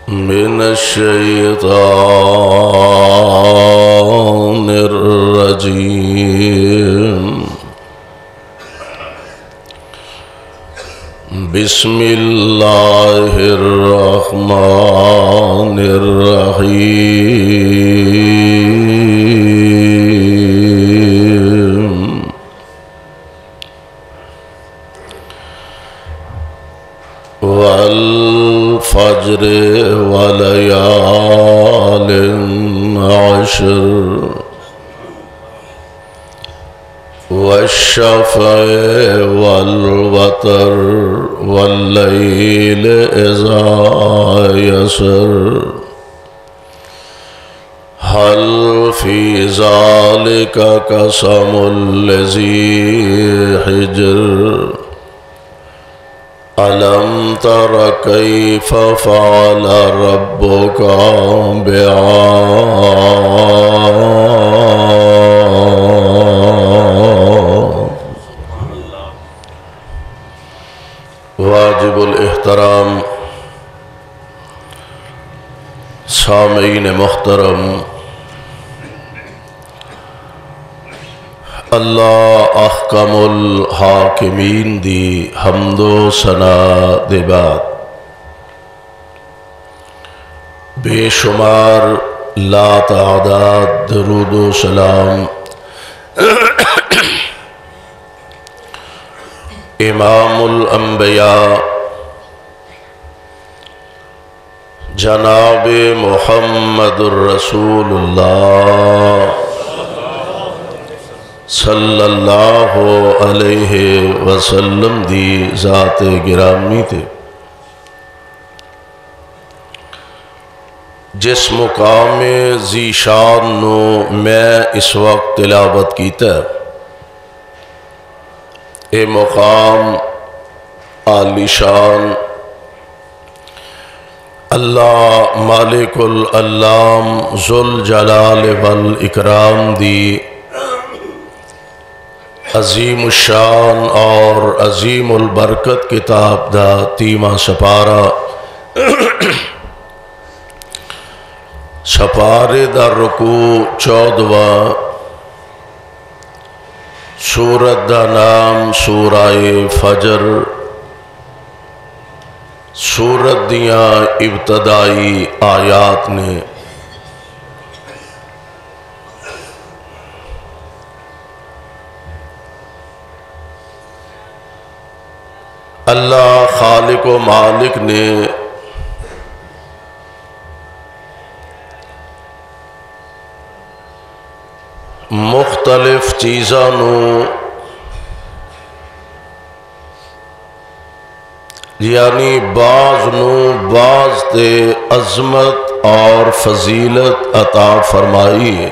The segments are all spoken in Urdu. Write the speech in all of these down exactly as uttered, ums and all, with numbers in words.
من الشيطان الرجيم. بسم الله الرحمن الرحيم. والفجر وليال عشر والشفع والوتر والليل إذا يسر هل في ذلك قسم لذي حجر ألم تر كيف فعل ربك بعاد. واجب الاحترام سامعین محترم، اللہ احکم الحاکمین دی حمد و ثنا دے بعد بے شمار لا تعداد درود و سلام امام الانبیاء جناب محمد الرسول اللہ صلی اللہ علیہ وسلم دی ذات گرامی تے جس مقام ذی شان نو میں اس وقت تلاوت کیتا ہے، اے مقام عالی شان اللہ مالک العلام ذوالجلال والاکرام دی عظیم الشان اور عظیم البرکت کتاب دا تیمہ سپارہ سپارے دا رکوع چودواں سورت دا نام سورہ فجر، سورت دیاں ابتدائی آیات نے اللہ خالق و مالک نے مختلف چیزاں نو یعنی بعض نو بعض تے عظمت اور فضیلت عطا فرمائی ہے۔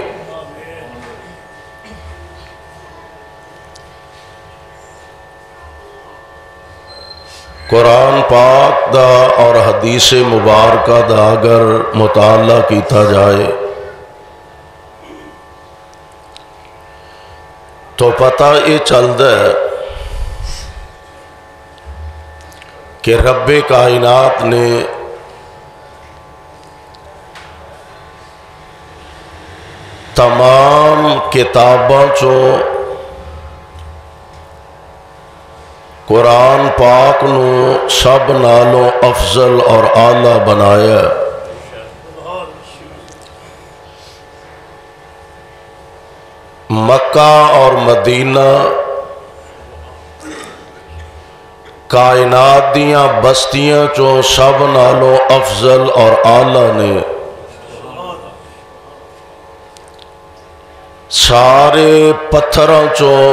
قرآن پاک دا اور حدیث مبارکہ دا اگر مطالعہ کیتا جائے تو پتہ یہ چلتا ہے کہ رب کائنات نے تمام کتاباں چوں قرآن پاک نو سب نالوں افضل اور اعلیٰ بنایا۔ مکہ اور مدینہ کائنات دیاں بستیاں چوں سب نالوں افضل اور اعلیٰ نے سارے پتھراں چوں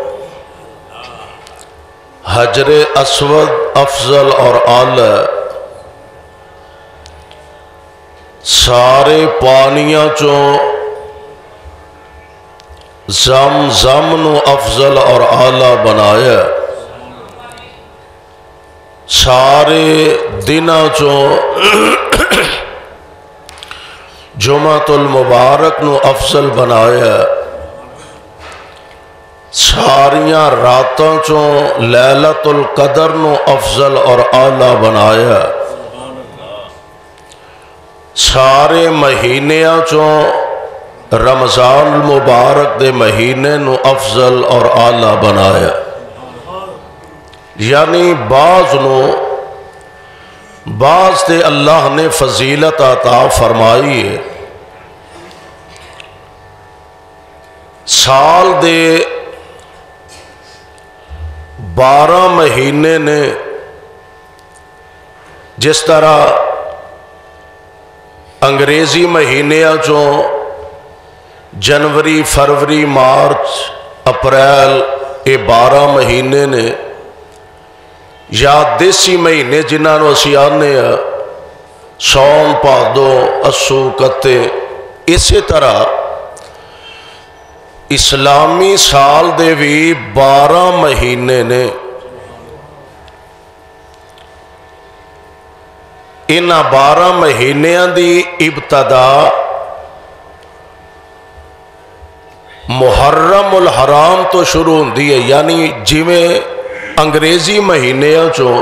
حجر اسود افضل اور اعلیٰ، سارے پانیاں چوں زم زم نو افضل اور اعلیٰ بنایا، سارے دنوں چوں جمعۃ المبارک نو افضل بنایا، ساریاں راتوں چوں لیلۃ القدر نو افضل اور اعلیٰ بنایا، سارے مہینیاں چوں رمضان المبارک دے مہینے نو افضل اور اعلیٰ بنایا، یعنی بعض نو بعض تے اللہ نے فضیلت عطا فرمائی ہے۔ سال دے بارہ مہینے نے جس طرح انگریزی مہینیاں چوں جنوری، فروری، مارچ، اپریل یہ بارہ مہینے نے، یا دیسی مہینے جنہاں نو اسی آنے ہیں سون، پادو، اسو، کتے، اسی طرح اسلامی سال دے بھی بارہ مہینے نے۔ انہاں بارہ مہینیاں دی ابتدا محرم الحرام تو شروع ہوندی ہے، یعنی جویں انگریزی مہینیاں چوں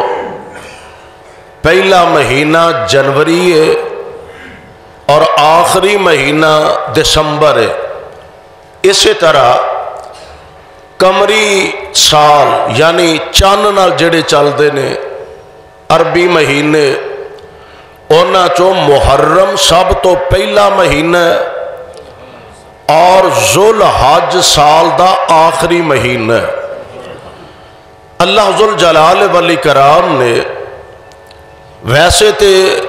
پہلا مہینہ جنوری ہے اور آخری مہینہ دسمبر ہے، اسی طرح قمری سال یعنی چاند نال جڑے چلدے نے عربی مہینے، انہاں چوں محرم سب تو پہلا مہینہ اور ذوالحج سال دا آخری مہینہ۔ اللہ ذوالجلال والاکرام نے ویسے تے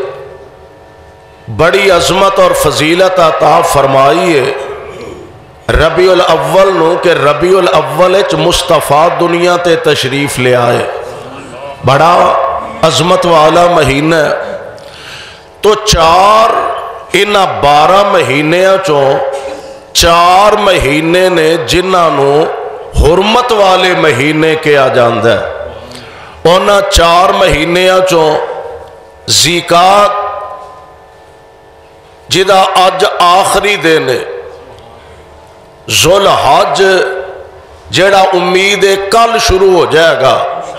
بڑی عظمت اور فضیلت عطا فرمائی ہے ربیع الاول نو کہ ربیع الاول اچ مصطفیٰ دنیا تے تشریف لے آئے، بڑا عظمت والا مہینہ۔ تو چار انہاں بارہ مہینیاں چوں چار مہینے نے جنہاں نو حرمت والے مہینے کیا جاندہ ہے۔ انہاں چار مہینیاں چوں ذیقات جدا اج آخری دن ہے، ذوالحج جڑا امید کل شروع ہو جائے گا،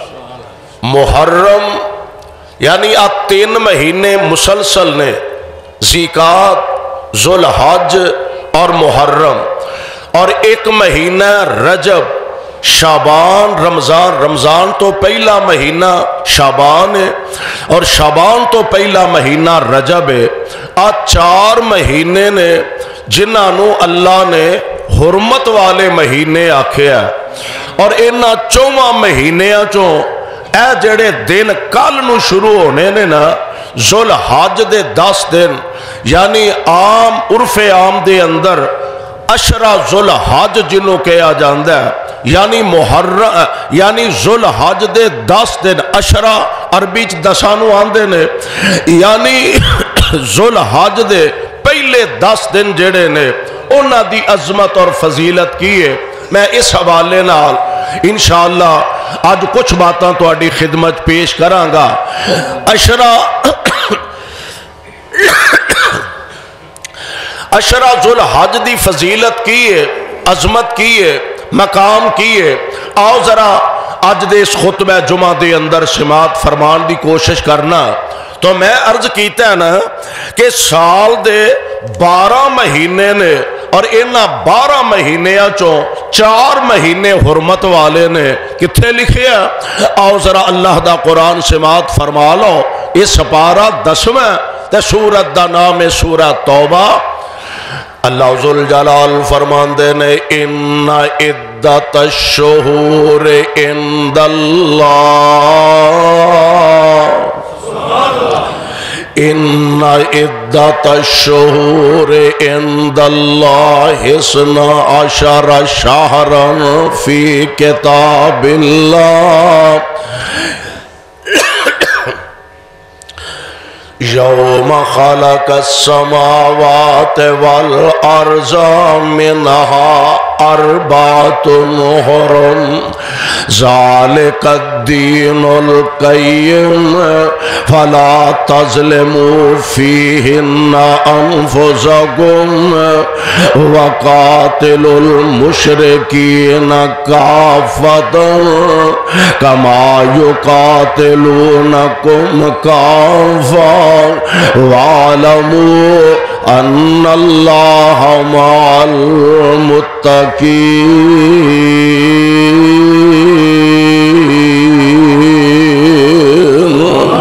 محرم یعنی آ تین مہینے مسلسل نے، ذیقات، ذوالحج اور محرم، اور ایک مہینہ رجب، شعبان، رمضان۔ رمضان تو پہلا مہینہ شعبان ہے اور شعبان تو پہلا مہینہ رجب ہے۔ آ چار مہینے نے جنہاں نو اللہ نے حرمت والے مہینے آکھیا، اور انہاں چوواں مہینیاں چوں اے جڑے دن کل نو شروع ہونے نے نا، ذوالحج دے دس دن یعنی عام عرف عام دے اندر عشرہ ذوالحج جنوں کہا جاندہ ہے، یعنی محرم یعنی ذوالحج دے دس دن، عشرہ عربی چ دسانو آندے نے، یعنی ذوالحج دے پہلے دس دن جڑے نے انہاں دی عظمت اور فضیلت کی ہے۔ میں اس حوالے نال انشاءاللہ آج کچھ باتاں تو آڈی خدمت پیش کراں گا۔ عشرہ عشرہ ذوالحج دی فضیلت کی ہے، عظمت کی ہے، مقام کی ہے۔ آؤ ذرا آج دے اس خطبہ جمعہ دے اندر سماعت فرمان دی کوشش کرنا۔ تو میں عرض کیتا ہے نا کہ سال دے بارہ مہینے نے اور انہاں بارہ مہینے چوں چار مہینے حرمت والے نے، کتھے لکھے ہیں؟ آؤ ذرا اللہ دا قرآن سماعت فرما لو۔ اس سپارہ دسویں تے سورت دا نام ہے سورہ توبہ۔ اللہ ذوالجلال فرماندے نے ان عدت الشہور عند اللہ ان عدت الشہور عند اللہ اثنا عشر شہرا فی کتاب اللہ یوم خلق السماوات والارض منها أربعة حرم ذلك الدين القيم فلا تظلموا فيهن أنفسكم وقاتلوا المشركين كافة كما يقاتلونكم كافة واعلموا أن الله مع المتقين۔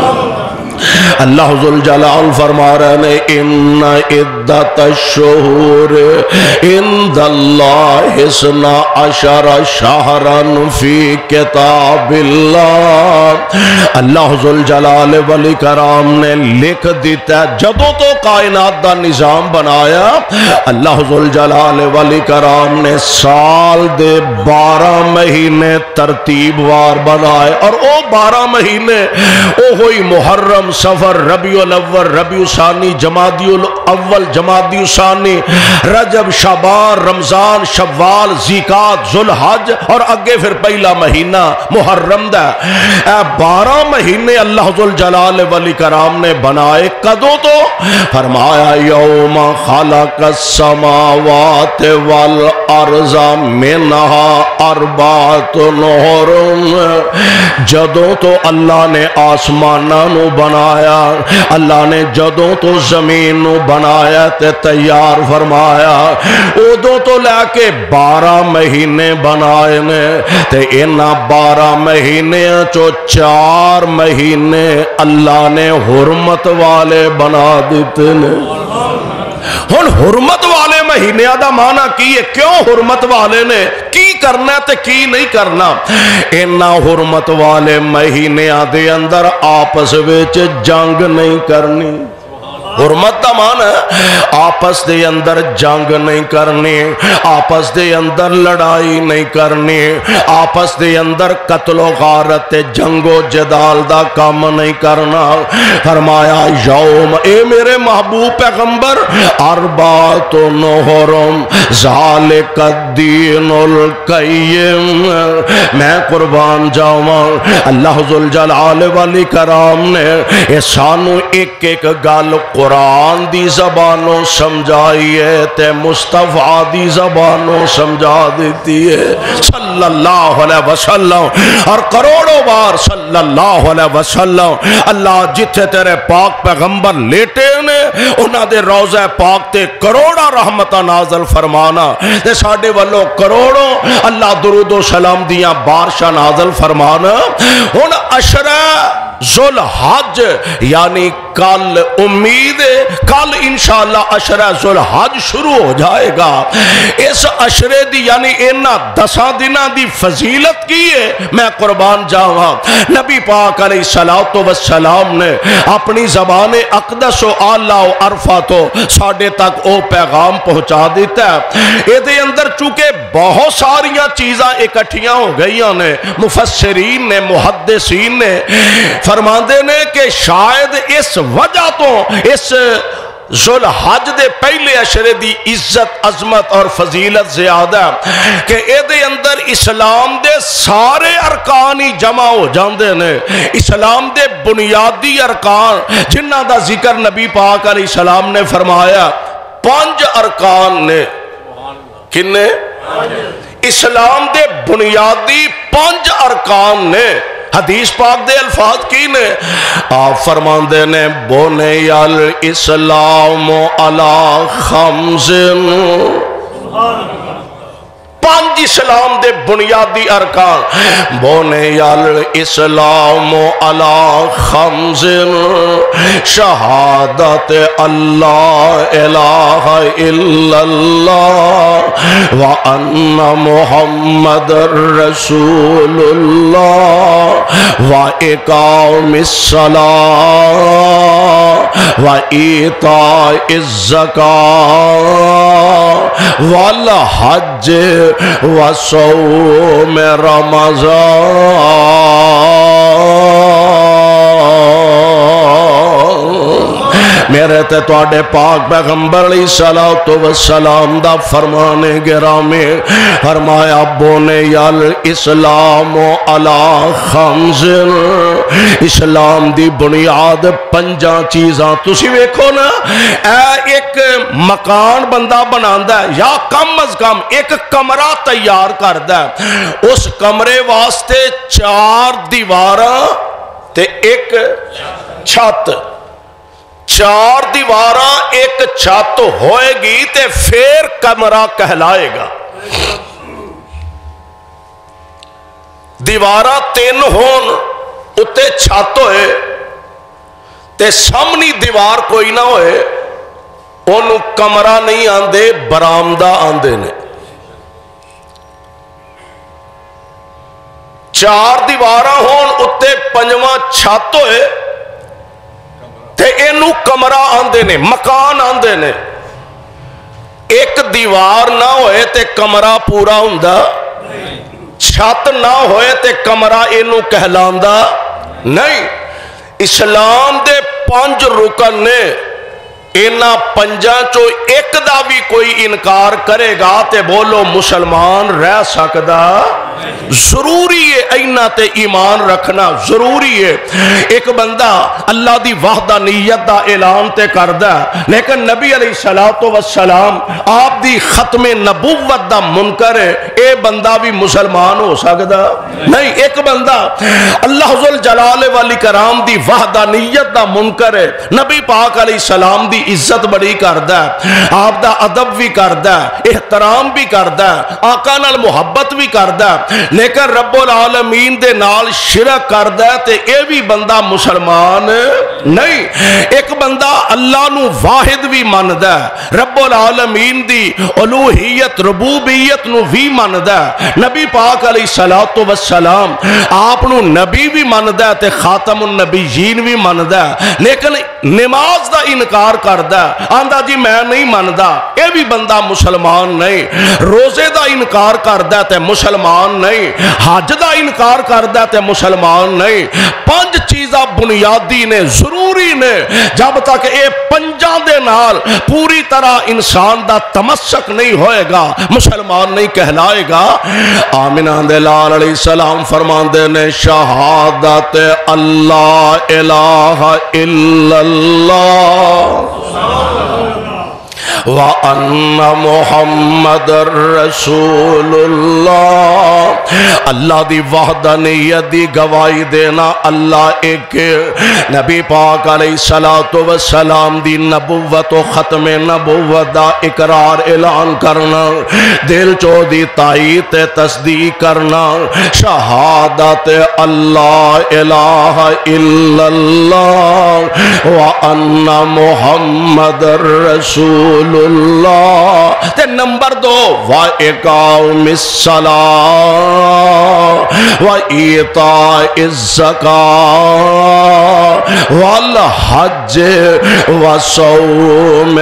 اللہ ذوالجلال فرما رہے ہیں ان عدت الشہور عند اللہ اثنا عشر شہرا فی کتاب اللہ۔ اللہ ذوالجلال والاکرام نے لکھ دیتا ہے جدوں تو کائنات دا نظام بنایا اللہ ذوالجلال والاکرام نے سال دے بارہ مہینے ترتیب وار بنائے، اور او بارہ مہینے او ہوئی محرم، صفر، ربیع الاول، ربیع ثانی، جمادی الاول، جمادی ثانی، رجب، شعبان، رمضان، شوال، ذیقعد، ذوالحج، اور اگے پھر پہلا مہینہ محرم دا۔ اے بارہ مہینے اللہ ذوالجلال والاکرام نے بنائے، کدوں تو فرمایا یوم خلق السماوات والارض منہا اربعۃ حرم، جدوں تو اللہ نے آسماناں نو بنایا، اللہ نے جدوں تو زمین نو بنایا تے تیار فرمایا، ادوں تو لے کے بارہ مہینے بنائے نے، تے انہاں بارہ مہینے چو چار مہینے اللہ نے حرمت والے بنا دیتے نے۔ ہن حرمت والے مہینے دا معنی کی ہے؟ کیوں حرمت والے نے کی کرنا تے کی نہیں کرنا؟ انہاں حرمت والے مہینے دے اندر آپس وچ جنگ نہیں کرنی۔ حرمت دا معنی آپس دے اندر جنگ نہیں کرنی، آپس دے اندر لڑائی نہیں کرنی، آپس دے اندر قتل و غارت جنگ و جدال دا کام نہیں کرنا۔ فرمایا یوم اے میرے محبوب پیغمبر اربعۃ حرم ذالک الدین القیم، میں قربان جاواں اللہ ذوالجلال والاکرام نے اے سانو ایک ایک گل قرآن دی زبانوں سمجھائی ہے تے مصطفیٰ دی زبانوں سمجھا دیتی ہے صلی اللہ علیہ وسلم، اور کروڑوں بار صلی اللہ علیہ وسلم اللہ جتھے تیرے پاک پیغمبر لیٹے نے انہاں دے روضہ پاک تے کروڑا رحمتہ نازل فرمانا، تے ساڑھے والوں کروڑوں اللہ درود و سلام دیاں بارشاں نازل فرمانا۔ ان عشرہ ذوالحج یعنی کل امید ہے کل انشاءاللہ عشرہ ذوالحج شروع ہو جائے گا۔ اس عشرے دی یعنی انہاں دساں دنہ دی فضیلت کی ہے میں قربان جاواں، نبی پاک علیہ السلام نے اپنی زبان اقدس و اعلیٰ و عرفہ تو ساڑھے تک او پیغام پہنچا دیتا ہے۔ اے دے اندر چونکہ بہت ساریاں چیزاں اکٹھیاں ہو گئیاں نے، مفسرین نے محدثین نے فرماندے نے کہ شاید اس وجہ تو اس ذوالحج دے پہلے عشرے دی عزت عظمت اور فضیلت زیادہ کہ اے دے اندر اسلام دے سارے ارکان ہی جمع ہو جاندے نے، اسلام دے بنیادی ارکان جنہ دا ذکر نبی پاک علیہ السلام نے فرمایا پانچ ارکان نے، کنے؟ اسلام دے بنیادی پانچ ارکان نے۔ حدیث پاک دے الفاظ کی نے؟ آپ فرماندے نے بنی الاسلام علی خمس، پانچ اسلام دے بنیادی ارکان، بنی الاسلام علی خمس، شہادت اللہ الہ الا اللہ وان محمد رسول اللہ واقام الصلاۃ وایتاء الزکاۃ والحج وصوم رمضان۔ میرے تے تواڈے پاک پیغمبر علیہ الصلوۃ والسلام دا فرمان گرامی فرمایا بنی الاسلام علی خمس، اسلام دی بنیاد پنجاں چیزاں. تسی ویکھو نا اے ایک مکان بندہ بناندا ہے یا کم از کم ایک کمرہ تیار کردا ہے، اس کمرے واسطے چار دیواراں تے ایک چھت، چار دیواراں ایک چھت ہوئے گی تے پھر کمرہ کہلائے گا. دیواراں تین ہون اتے چھت ہوئے تے سامنی دیوار کوئی نہ ہوئے انہوں کمرہ نہیں آندے برآمدہ آندے نے. چار دیواراں ہون اتے پنجواں چھت ہوئے تے اینو کمرہ آندے نے، مکان آندے نے. ایک دیوار نہ ہوئے تے کمرہ پورا ہوندا، چھت نہ ہوئے تے کمرہ اینو کہلاندا نہیں. اسلام دے پانچ رکن نے، اینا پنجاں چو ایک دا بھی کوئی انکار کرے گا تے بولو مسلمان رہ سکدا. ضروری ہے اینا تے ایمان رکھنا ضروری ہے. ایک بندہ اللہ دی وحدانیت دا اعلان تے کردہ لیکن نبی علیہ الصلوۃ والسلام آپ دی ختم نبوت دا منکر ہے، اے بندہ بھی مسلمان ہو سکدا نہیں. ایک بندہ اللہ ذو الجلال والاکرام دی وحدانیت دا منکر ہے، نبی پاک علیہ السلام دی عزت بڑی کردہ آپ دا ادب بھی کردہ احترام بھی کردہ آقا نال محبت بھی کردہ لیکن رب العالمین دے نال شرک کردہ تے اے بھی بندہ مسلمان نہیں. ایک بندہ اللہ نو واحد بھی مندہ رب العالمین دی الوہیت ربوبیت نو بھی مندہ، نبی پاک علیہ الصلوۃ والسلام آپ نو نبی بھی مندہ تے خاتم النبیین بھی مندہ لیکن نماز دا انکار کردہ آندہ جی میں نہیں مندہ، اے بھی بندہ مسلمان نہیں. روزے دا انکار کردہ تے مسلمان نہیں، حج دا انکار کردہ تے مسلمان نہیں. پانچ چیزاں بنیادی نے ضروری نے، جب تک اے پنجاں دے نال پوری طرح انسان دا تمسک نہیں ہوئے گا مسلمان نہیں کہلائے گا. آمنہ دے لال علیہ السلام فرماندے نے شہادت اللہ الہ الا اللہ وَأَنَّ مُحَمَّدَ رَسُولُ اللہ. اللہ دی وحدانیت دی گواہی دینا اللہ ایک، نبی پاک علیہ الصلوۃ والسلام دی نبوت و ختم نبوت دا اقرار اعلان کرنا، دل چو دی تائید تصدیق کرنا. شہادت اللہ الہ الا اللہ وَأَنَّ مُحَمَّدَ رسول اللہ. تے نمبر دو وَإِقَامِ الصَّلَاةِ وَإِيتَاءِ الزَّكَاةِ وَالْحَجِّ وَصَوْمِ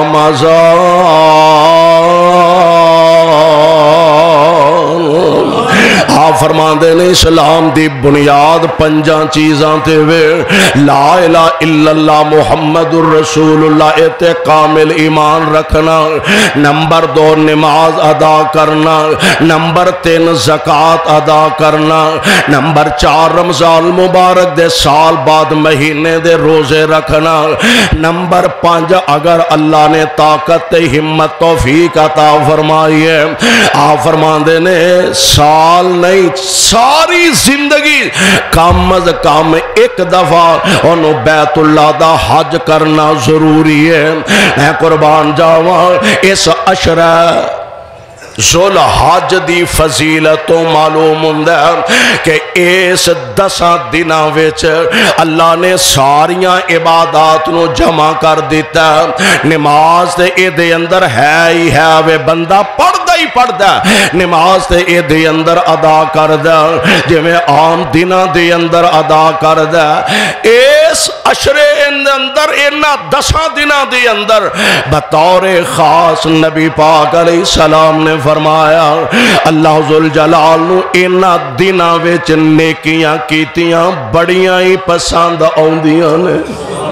رمضان. آپ فرمان دے نے اسلام دی بنیاد پنجاں چیزاں تے وے، لا الہ الا اللہ محمد الرسول اللہ اتے کامل ایمان رکھنا، نمبر دو نماز ادا کرنا، نمبر تین زکوٰۃ ادا کرنا، نمبر چار رمضان مبارک دے سال بعد مہینے دے روزے رکھنا، نمبر پانچ اگر اللہ نے طاقت تے ہمت توفیق عطا فرمائی ہے آپ فرمان دے نے سال نہیں ساری زندگی کم از کم ایک دفعہ انہوں بیت اللہ دا حج کرنا ضروری ہے. میں قربان جاواں اس عشرہ ذوال حج دی فضیلتوں معلوم ہوندہ کہ اس دساں دناں وچ اللہ نے ساریاں عبادات نو جمع کر دیتا. نماز تے اے دے اندر ہے ہی ہے وے بندہ پڑھدا ہی پڑھدا، نماز تے اے دے اندر ادا کردا جے میں عام دناں دے اندر ادا کردا. اس عشرے اندر اینا دساں دناں دے اندر بطور خاص نبی پاک علیہ السلام نے فرمایا اللہ ذوالجلال نو اینا دناں وچ نیکیاں کیتیاں بڑیاں ہی پسند آؤندیاں نے.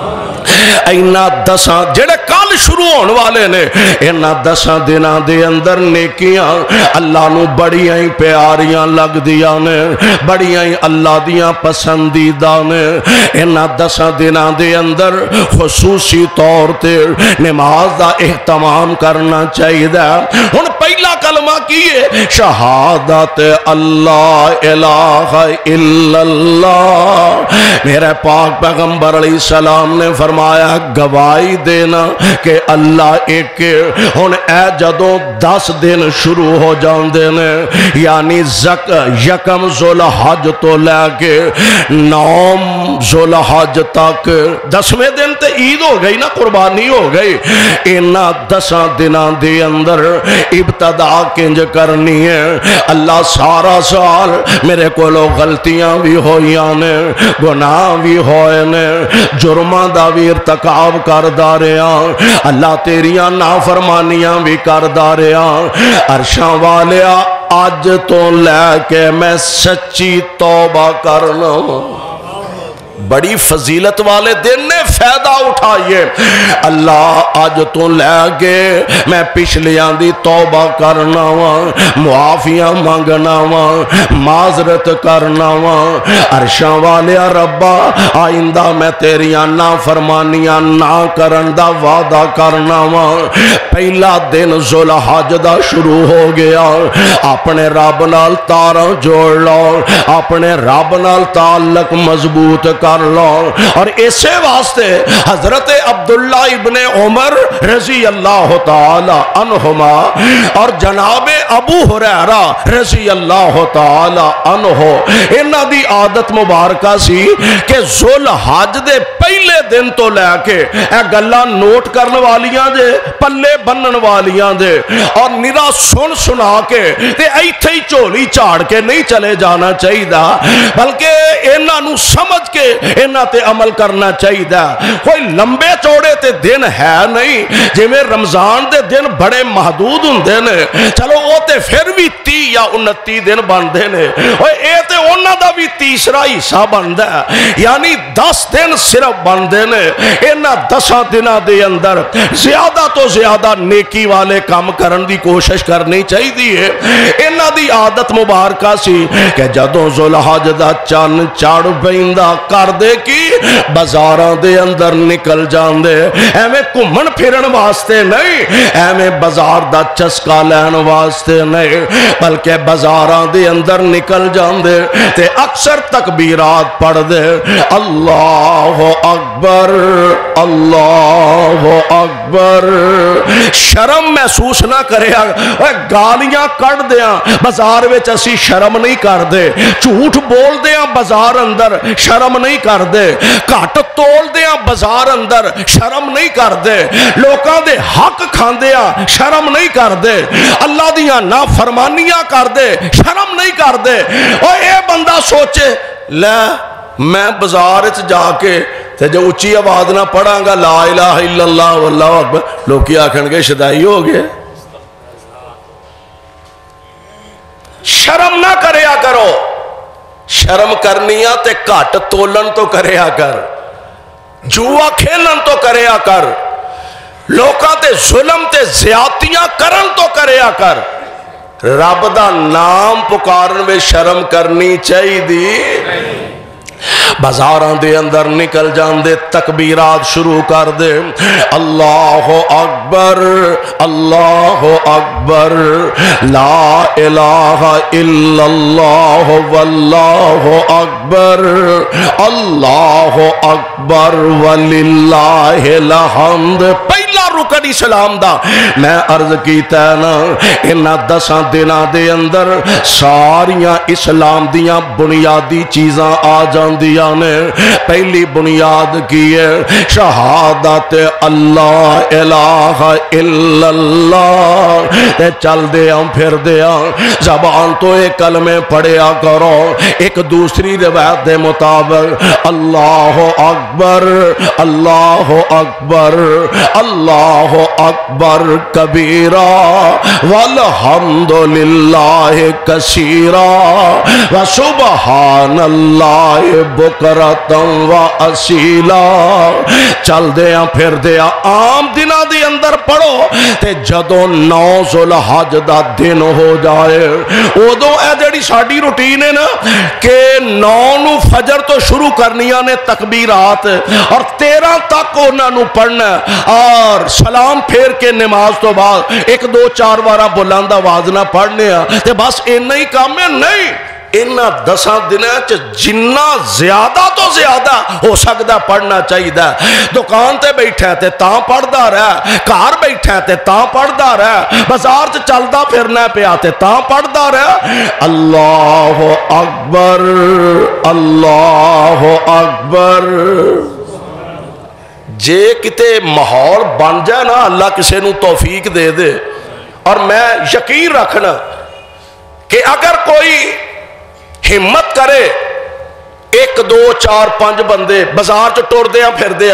اینا دساں جڑے کل شروع ہونے والے نے اینا دساں دناں دے اندر نیکیاں اللہ نو بڑیاں ہی پیاریاں لگ دیاں نے بڑیاں ہی اللہ دیاں پسندیدہ نے اینا دساں دناں دے اندر خصوصی طور تے نماز دا اہتمام کرنا چاہیے ہن پہلا کلمہ کیے شہادت اللہ الہ الا اللہ میرے پاک پیغمبر علیہ السلام نے فرمایا گواہی دینا کہ اللہ ایک ہن اے جدوں دس دن شروع ہو جاندے نے یعنی زک یکم ذوالحج تو لے کے نوم ذوالحج تک دسویں دن تے عید ہو گئی نا قربانی ہو گئی انہاں دساں دناں دے اندر ابتدا کنج کرنی ہے اللہ سارا سال میرے کو غلطیاں بھی ہوئیاں نے گناہ بھی ہوئے نے جرماں دا بھی ارتکاب کر داریاں اللہ تیریاں نافرمانیاں بھی کر داریاں عرشاں والیا آج تو لے کے میں سچی توبہ کرنا بڑی فضیلت والے دن نے فائدہ اٹھائیے اللہ آج تو لے گے میں پچھلیاں دی توبہ کرنا وا معافیاں مانگنا وا معذرت کرنا وا عرشاں والیا ربا آئندہ میں تیریاں نافرمانیاں نہ کرن دا وعدہ کرنا وا پہلا دن ذوالحج دا شروع ہو گیا اپنے رب نال تاراں جوڑ لو اپنے رب نال تعلق مضبوط کر لو اور اسے واسطے حضرت عبداللہ ابن عمر رضی اللہ تعالی عنہما اور جناب ابو ہریرہ رضی اللہ تعالی عنہ انہاں دی عادت مبارکہ سی کہ ذوالحج دے پہلے دن تو لے کے اے گلاں نوٹ کرن والیاں دے پلے بنن والیاں دے اور نرا سن سنا کے تے ایتھے ہی جھولی جھاڑ کے نہیں چلے جانا چاہیے بلکہ انہاں نو سمجھ کے انہاں تے عمل کرنا چاہیے کوئی لمبے چوڑے تے دن ہے نہیں جی میں رمضان دے دن بڑے محدود ہوندے نے چلو وہ تے پھر بھی تی یا انتی دن بندے نے اے تے انہاں دا بھی تیسرا حصہ بندا ہے یعنی دس دن صرف بندے نے انہاں دساں دناں دے اندر زیادہ تو زیادہ نیکی والے کام کرن دی کوشش کرنی چاہیے انہاں دی عادت مبارکہ سی کہ جدوں ذوالحج دا چن چڑھ پیندا کر دے کی بازاراں دے اندر نکل جاندے ایویں گھومن پھرن واسطے نہیں ایویں بازار دا چسکا لین واسطے نہیں بلکہ بازاراں دے اندر نکل جاندے تے اکثر تکبیرات پڑھ دے اللہ اکبر اللہ اکبر شرم محسوس نہ کرے گالیاں کٹ دیاں بازار وچ اسی شرم نہیں کر دے جھوٹ بول دیاں بازار اندر شرم نہیں کر دے گھٹ تول دیاں بازار اندر شرم نہیں کر دے لوکاں دے حق کھاندیاں شرم نہیں کر دے اللہ دیاں نافرمانیاں کر دے شرم نہیں کر دے اور اے بندہ سوچے لے میں بازار وچ جا کے تے جو اچھی آواز نہ پڑھاں گا لا الہ الا اللہ واللہ اکبر لوکی آکھن گے شدائی ہو گئے شرم نہ کریا کرو شرم کرنیاں تے گھٹ تولن تو کریا کر جوا کھیلن تو کریا کر لوکاں تے ظلم تے زیادتیاں کرن تو کریا کر رب دا نام پکارن میں شرم کرنی چاہیے دی بازاراں دے اندر نکل جاندے تکبیرات شروع کر دے اللہ اکبر اللہ اکبر لا الہ الا اللہ واللہ اکبر اللہ اکبر وللہ الحمد پہلا رکن اسلام دا میں عرض کیتا ہے نا انہاں دساں دناں دے اندر ساریاں اسلام دیاں بنیادی چیزاں آ جاندیاں نے پہلی بنیاد کی ہے شہادت اللہ الہ الا اللہ تے چل دیا پھر دیا زبان تو ایک کلمے پڑھیا کرو ایک دوسری روایت دے مطابق اللہ اکبر اللہ اکبر اللہ अल्लाह अकबर कबीरा वल्हम्दुलिल्लाह कसीरा व सुबहानल्लाह बुकरतम व असीला। चल दे फिर दे आम दिना दे अंदर पढ़ो ते जदों नौ जुलहज दा दिन हो जाए उदों ए जिहड़ी साडी रूटीन है ना कि नौ नू फजर तो शुरू करनिया ने तकबीरात और तेरह तक उन्होंने पढ़ना और सलाम फेर के नमाज तो बाद एक दो चार बार बुलंद आवाज ना पढ़ने ते बस इन्ना ही काम है। नहीं, इन्हां दसां दिनां च जिन्ना ज्यादा तो ज्यादा हो सकता पढ़ना चाहिए। दुकान ते बैठा ते तां पढ़दा रह, घर बैठा ते तां पढ़दा रह, बाजार च चलदा फिरना पिया ते तां पढ़दा रह। अल्लाह अकबर अल्लाह अकबर। जे किते माहौल बन जाए ना अल्लाह किसी नूं तौफीक दे दे और मैं यकीन रखना कि अगर कोई हिम्मत करे एक दो चार पांच बंदे बाजार च टुरदे फिरदे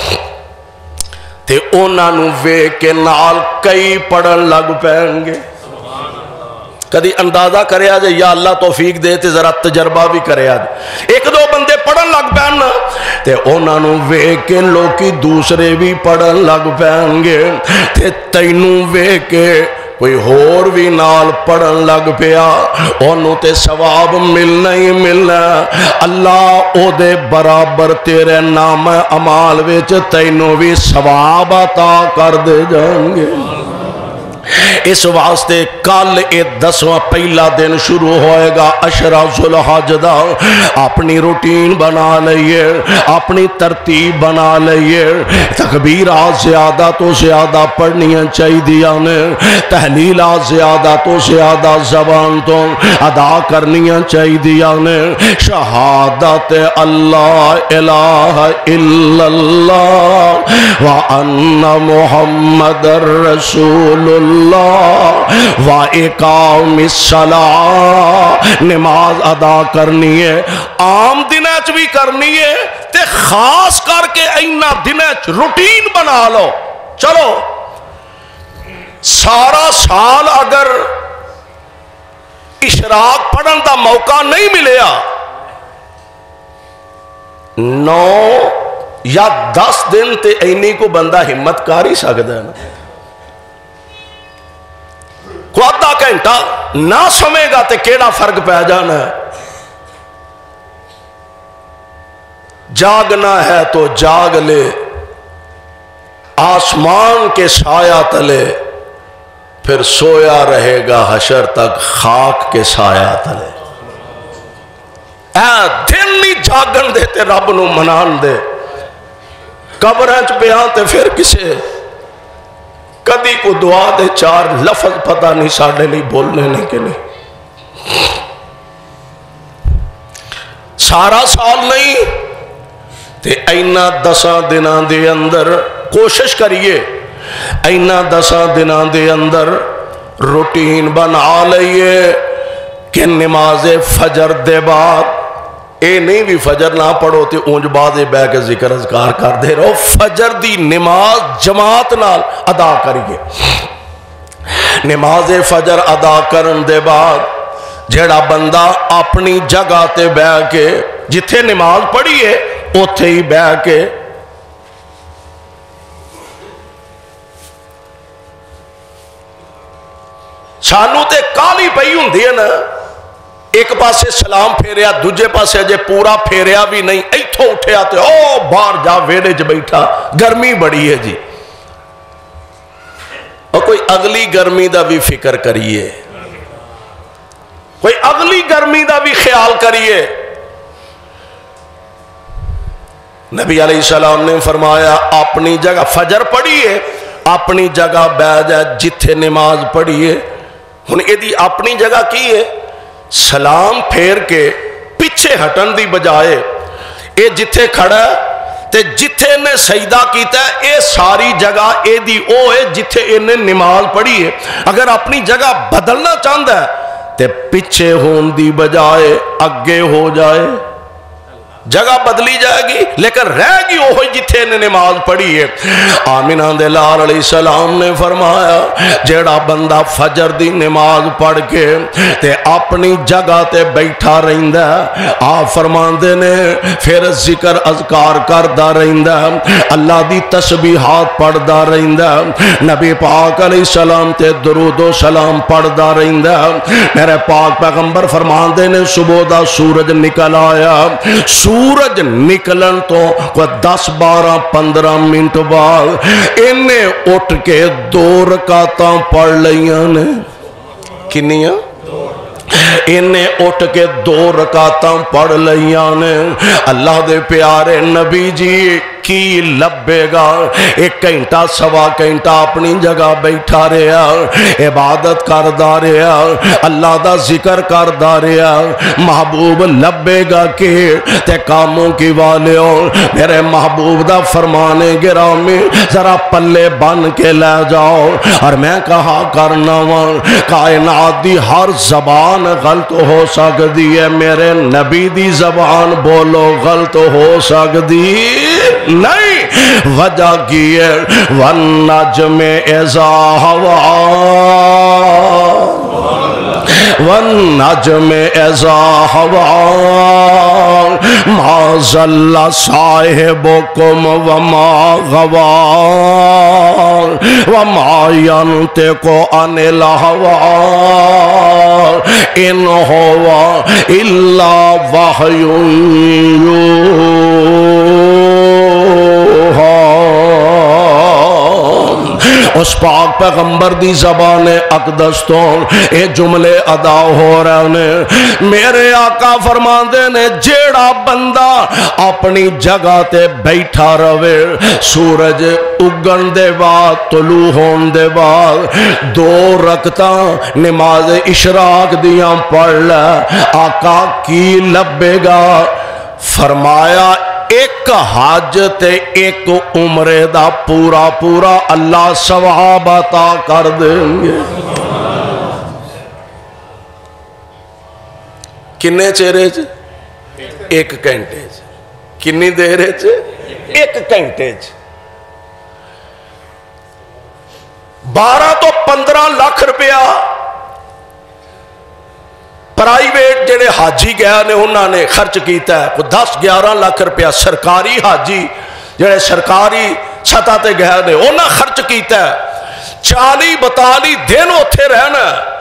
ते उन्होंने वेख के नाल कई पढ़न लग पैणगे। कदी अंदाजा करे जे या अल्लाह तौफीक दे ते जरा तजर्बा भी करे। एक दो बंदे पढ़न लग पैन ते उन्होंने वेख के लोकी दूसरे भी पढ़न लग पैणगे ते तैनू वेख के कोई होर भी नाल पढ़न लग पिया ओनू ते सवाब मिलना ही मिलना। अल्लाह ओदे बराबर तेरे नाम अमाल विच तैनू भी सवाब अता कर दे जाएंगे। इस वास्ते कल ये दसवां पहला दिन शुरू होएगा अशरा जुलहज दा। अपनी रूटीन बना लइए, अपनी तरतीब बना लइए। तकबीरा ज्यादा तो ज्यादा पढ़नियां चाहिए ने, तहलीला ज्यादा तो ज्यादा जबान तो अदा करनियां चाहिए ने। शहादत अल्लाह इलाहा इल्लल्लाह व अन्ना मुहम्मदर रसूलुल्लाह व इकामिस्सलाह। नमाज अदा करनी है, आम दिन च भी करनी है ते खास करके इन्ना दिन च रूटीन बना लो। चलो सारा साल अगर इशराक पढ़न का मौका नहीं मिलया, नौ या दस दिन ते इन्नी को बंदा हिम्मत कर ही सकता है ना। को आधा घंटा ना समेगा तो केड़ा फर्क पै जाना है। जागना है तो जाग ले, आसमान के साया तले, फिर सोया रहेगा हशर तक खाक के साया तले। ऐ दिन नहीं जागन दे ते रब नूं मनान दे। कब्रां च पिया ते फिर किसे कदी को दुआ दे चार लफज पता नहीं साढ़े लिए बोलने नहीं कि नहीं। सारा साल नहीं ते इन्ना दसा दिनां दे अंदर कोशिश करिए, इन्ना दसा दिनां दे अंदर रूटीन बना लइए कि नमाज फजर दे बाद ए नहीं भी फजर ना पढ़ो तो ऊंज बाद बह के जिक्र अज़कार करते रहो। फजर दी नमाज जमात नाल अदा करिए। नमाज फजर अदा करन दे बाद जेड़ा बंदा अपनी जगह ते बह के जिथे नमाज पढ़ी है उथे ही बह के सानू ते काली पई हुंदी है ना, एक पासे सलाम फेरिया दूजे पासे अजे पूरा फेरिया भी नहीं, इथों उठिया तो ओ बाहर जा वेड़े च बैठा, गर्मी बड़ी है जी। और कोई अगली गर्मी का भी फिक्र करिए, कोई अगली गर्मी का भी ख्याल करिए। नबी अलैहिस्सलाम ने फरमाया अपनी जगह फजर पढ़िए, अपनी जगह बह जा जिथे नमाज पढ़िए। हुण इहदी अपनी जगह की है? सलाम फेर के पिछे हटन की बजाय ये जिथे खड़ा ते जिथे इन्हें सजदा किया ये सारी जगह एदी ओ है जिथे इन्हें नमाज पढ़ी है। अगर अपनी जगह बदलना चाहता है तो पिछे होने की बजाय अगे हो जाए। جگہ بدلی جائے گی لیکن رہ گی وہی جتھے نے نماز پڑھی ہے۔ آمینہ دے لال علیہ السلام نے فرمایا جیڑا بندہ فجر دی نماز پڑھ کے تے اپنی جگہ تے بیٹھا رہندا آپ فرماندے نے پھر ذکر اذکار کردا رہندا اللہ دی تسبیحات پڑھدا رہندا نبی پاک علیہ السلام تے درود و سلام پڑھدا رہندا میرے پاک پیغمبر فرماندے نے صبح دا سورج نکل آیا سورج نکلن تو کوئی دس بارہ پندرہ منٹ بعد انہیں اٹھ کے دو رکعتاں پڑھ لیاں نے کنیاں انہیں اٹھ کے دو رکعتاں پڑھ لیاں نے اللہ دے پیارے نبی جی کی لبے گا ایک گھنٹہ سوا گھنٹہ اپنی جگہ بیٹھا رہا عبادت کردا رہا اللہ دا ذکر کردا رہا محبوب لبے گا کہ تے کاموں کی والے ہو میرے محبوب دا فرمانے گرامی ذرا پلے بن کے لے جاؤ اور میں کہا کرنا وہاں کائنات دی ہر زبان غلط ہو سکتی ہے میرے نبی دی زبان بولو غلط ہو سکتی نہیں وجہ کی ہے وَالنَّجْمِ إِذَا هَوَىٰ وَالنَّجْمِ إِذَا هَوَىٰ مَا ضَلَّ صَاحِبُكُمْ وَمَا غَوَىٰ وَمَا يَنطِقُ عَنِ الْهَوَىٰ إِنْ هُوَ إِلَّا وَحْيٌ يُوحَىٰ اس پاک پیغمبر دی زبان اقدس تو اے جملے ادا ہو رہے نے میرے آقا فرماندے نے جیڑا بندہ اپنی جگہ تے بیٹھا رہے سورج اگن دے بعد طلوع ہون دے بعد دو رکعتاں نماز اشراق دیاں پڑھ لے آقا کی لبے گا فرمایا ایک حج تے ایک عمرے دا پورا پورا اللہ ثواب عطا کر دیں گے کنے چہرے چ ایک گھنٹے چ کنی دیرے چ ایک گھنٹے چ بارہ تو پندرہ لاکھ روپیہ پرائیویٹ جڑے حاجی گیا نے انہوں نے خرچ کیتا ہے کوئی دس گیارہ لاکھ روپیہ سرکاری حاجی جڑے سرکاری سطح تے گیا نے انہوں خرچ کیتا ہے چالی بتالی دن اتھے رہنا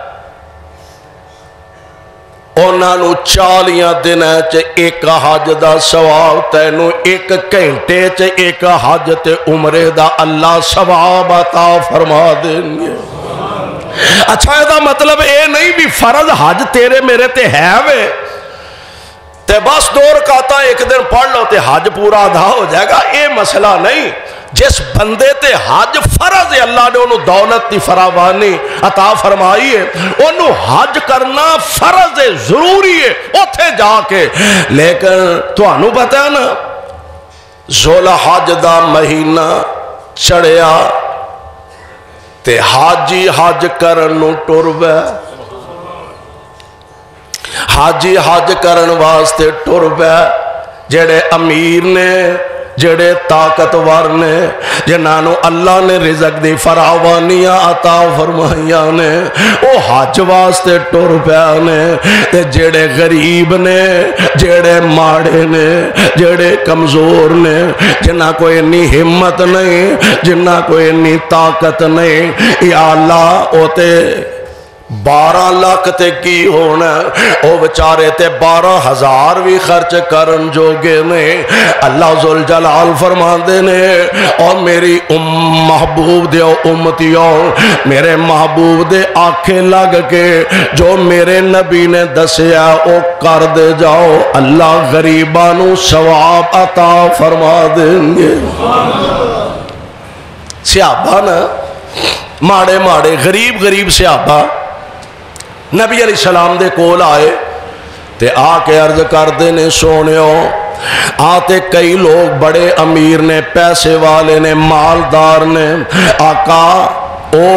انہوں چالیاں دن ایک حج دا ثواب تینوں ایک گھنٹے چ ایک حج تے عمرے دا اللہ ثواب عطا فرما دیں گے اچھا ایدہ مطلب اے نہیں بھی فرض حج تیرے میرے تے ہے وے تے بس دو رکعتاں ایک دن پڑھ لو تے حج پورا ادا ہو جائے گا اے مسئلہ نہیں جس بندے تے حج فرض ہے اللہ نے انہوں دولت دی فراوانی عطا فرمائی ہے انہوں حج کرنا فرض ہے ضروری ہے اتھے جا کے لیکن تو انہوں پتہ ہے نا ذوالحج دا مہینہ چڑھیا تے حاجی حج کرنو ٹر بے حاجی حج کرن واسطے ٹر بے جڑے امیر نے جڑے طاقتور نے جنانو اللہ نے رزق دی فراوانیاں عطا فرمائیاں نے او حج واسطے ٹر پیا نے تے جڑے غریب نے جڑے ماڑے نے جڑے کمزور نے جنہ کوئی انی ہمت نہیں جنہ کوئی انی طاقت نہیں یا اللہ او تے بارہ لاکھ تے کی ہونا او بچارے تے بارہ ہزار بھی خرچ کرن جو گے نے اللہ ذوالجلال فرما دے نے اور میری ام محبوب دے امتیوں میرے محبوب دے آنکھیں لگ کے جو میرے نبی نے دسیا او کر دے جاؤ اللہ غریبانو ثواب عطا فرما دیں گے صحابہ نا ماڑے ماڑے غریب غریب صحابہ نبی علیہ السلام دے کول آئے تے آ کے عرض کر دے نے سونے ہو آتے کئی لوگ بڑے امیر نے پیسے والے نے مالدار نے آقا او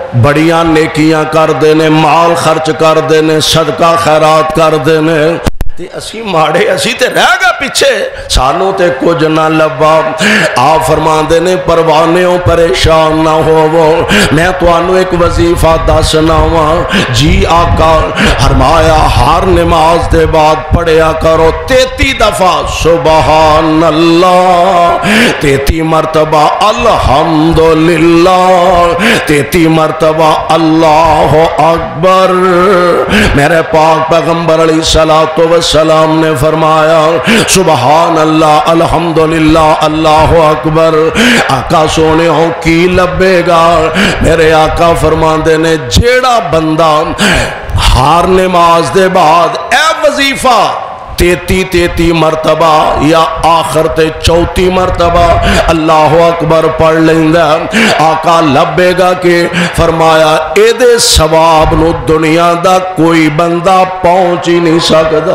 بڑیاں نیکیاں کر دے نے مال خرچ کر دے نے صدقہ خیرات کر دے نے تے اسی ماڑے اسی تے رہ گا پیچھے سانوں تے کچھ نہ لبا آپ فرماندے نے پروانیوں پریشان نہ ہوو میں توانوں ایک وظیفہ دسنا وا جی آقا فرمایا ہر نماز دے بعد پڑھیا کرو تیتی دفعہ سبحان اللہ تیتی مرتبہ الحمدللہ تیتی مرتبہ اللہ اکبر میرے پاک پیغمبر علیہ الصلوۃ والسلام نے فرمایا سبحان اللہ الحمدللہ اللہ اکبر آقا سونے ہو کی لبے گا میرے آقا فرماندے نے جیڑا بندہ ہر نماز دے بعد اے وظیفہ تیتی تیتی مرتبہ یا آخر تے چوتی مرتبہ اللہ اکبر پڑھ لیندہ آقا لبے گا کہ فرمایا اے دے ثواب نو دنیا دا کوئی بندہ پہنچ ہی نہیں سکتا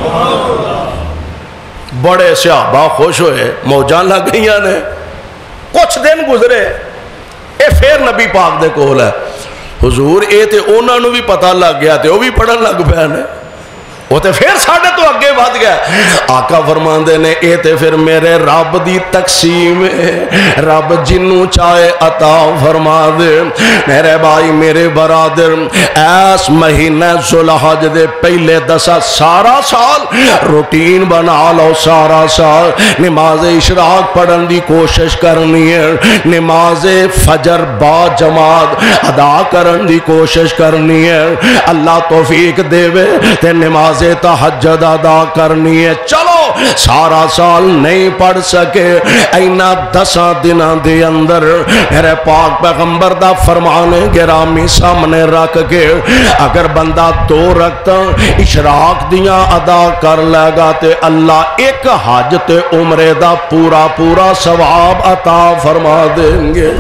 بڑے صحابہ خوش ہوئے موجان لگ گئیاں نے کچھ دن گزرے اے پھر نبی پاک دے کول ہے حضور اے تے اونا نو بھی پتہ لگ گیا تے وہ بھی پڑھن لگ پہنے وہ تے پھر ساڑھے تو اگے بات گیا آقا فرماندے نے اے تے پھر میرے رب دی تقسیم ہے رب جنوں چاہے عطا فرما دے میرے بھائی میرے برادر ایس مہینہ ذوالحج دے پہلے دسا سارا سال روٹین بنا لو سارا سال نماز اشراق پڑھن دی کوشش کرنی ہے نماز فجر با جماعت ادا کرن دی کوشش کرنی ہے اللہ توفیق دے وے تے نماز تہجد ادا کرنی ہے چلو سارا سال نہیں پڑھ سکے اینا دساں دنوں دے اندر میرے پاک پیغمبر دا فرمان گرامی سامنے رکھ کے اگر بندہ دو رکعت اشراق دیاں ادا کر لے گا تے اللہ ایک حج تے عمرے دا پورا پورا ثواب عطا فرما دیں گے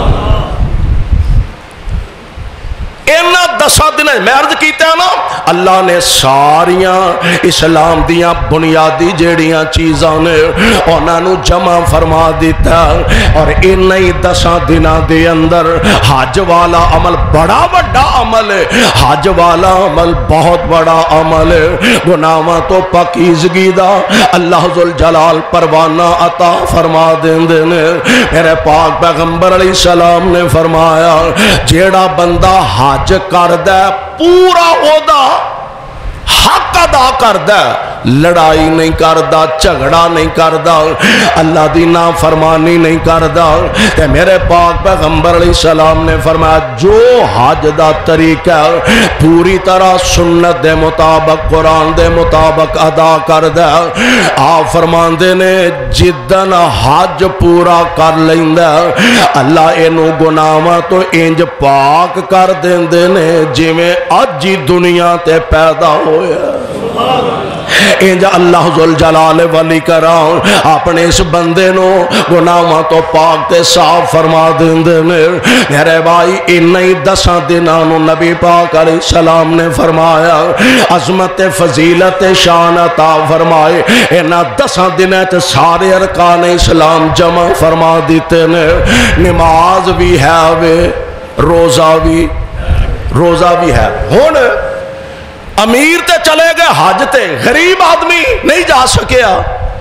اینا دسا دن میں عرض کیتا ہے نا اللہ نے ساریاں اسلام دیاں بنیادی جیڑیاں چیزاں نے انہوں جمع فرما دیتا اور اینا ہی دسا دنہ دے اندر حج والا عمل بڑا بڑا عمل ہے حج والا عمل بہت بڑا عمل ہے گناہاں تو پاکیزگی دا اللہ ذوالجلال پروانہ عطا فرما دیں دے نے میرے پاک پیغمبر علیہ السلام نے فرمایا جیڑا بندہ حج کردہ پورا عہدہ حق ادا کردہ لڑائی نہیں کردہ جھگڑا نہیں کردہ اللہ دی نافرمانی نہیں کردہ تے میرے پاک پیغمبر علیہ السلام نے فرمایا جو حج دا طریقہ پوری طرح سنت دے مطابق قرآن دے مطابق ادا کردہ آپ فرماندے نے جدن حج پورا کر لیندہ اللہ انو گناہاں تو انج پاک کر دیندے نے جی میں اج دنیا تے پیدا ہویا انجا اللہ ذوالجلال ولی کرام اپنے اس بندے نو گناہاں تو پاک تے صاف فرما دیندے نے میرے بھائی انہی دساں دنانو نبی پاک علیہ السلام نے فرمایا عظمت فضیلت شان عطا فرمائے انہا دساں دنات سارے ارکان اسلام جمع فرما دیتے نے نماز بھی ہے وے روزہ بھی روزہ بھی ہے ہون امیر تے چلے گئے حج تے غریب آدمی نہیں جا سکیا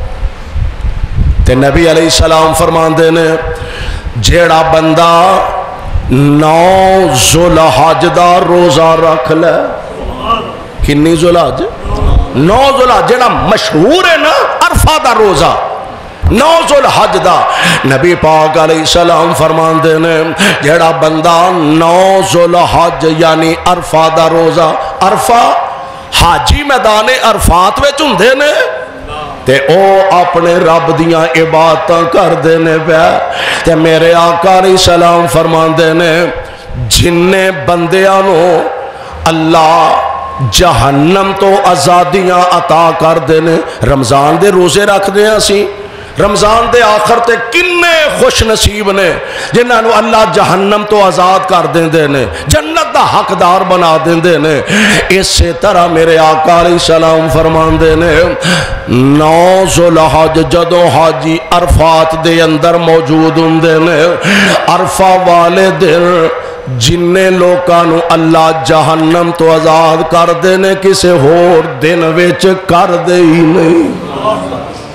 تے نبی علیہ السلام فرمان دینے جیڑا بندہ نو ذوالحج دا روزہ رکھ لے کنی ذوالحج نو ذوالحج جیڑا مشہور ہے نا عرفہ دا روزہ نو ذوالحج دا نبی پاک علیہ السلام فرمان دینے جیڑا بندہ نو ذوالحج یعنی عرفہ دا روزہ عرفہ حاجی میدان عرفات وچ ہوندے نے تے او اپنے رب دیاں عبادتاں کر دینے پہ تے میرے آقا علیہ السلام فرمان دینے جننے بندیاں نو اللہ جہنم تو آزادیاں عطا کر دینے رمضان دے روزے رکھ دے اسی رمضان دے آخر تے کنے خوش نصیب نے جنہاں نو اللہ جہنم تو آزاد کر دیں دے نے جنت دا حقدار بنا دیں دے نے اسی طرح میرے آقا علیہ السلام فرمان دے نے نو ذوالحج جدو حاجی عرفات دے اندر موجود ہوں دے نے عرفہ والے دن जिन्ने लोकां अल्लाह जहन्नम तो आजाद कर देने किसे होर दिन विच कर दे ही नहीं।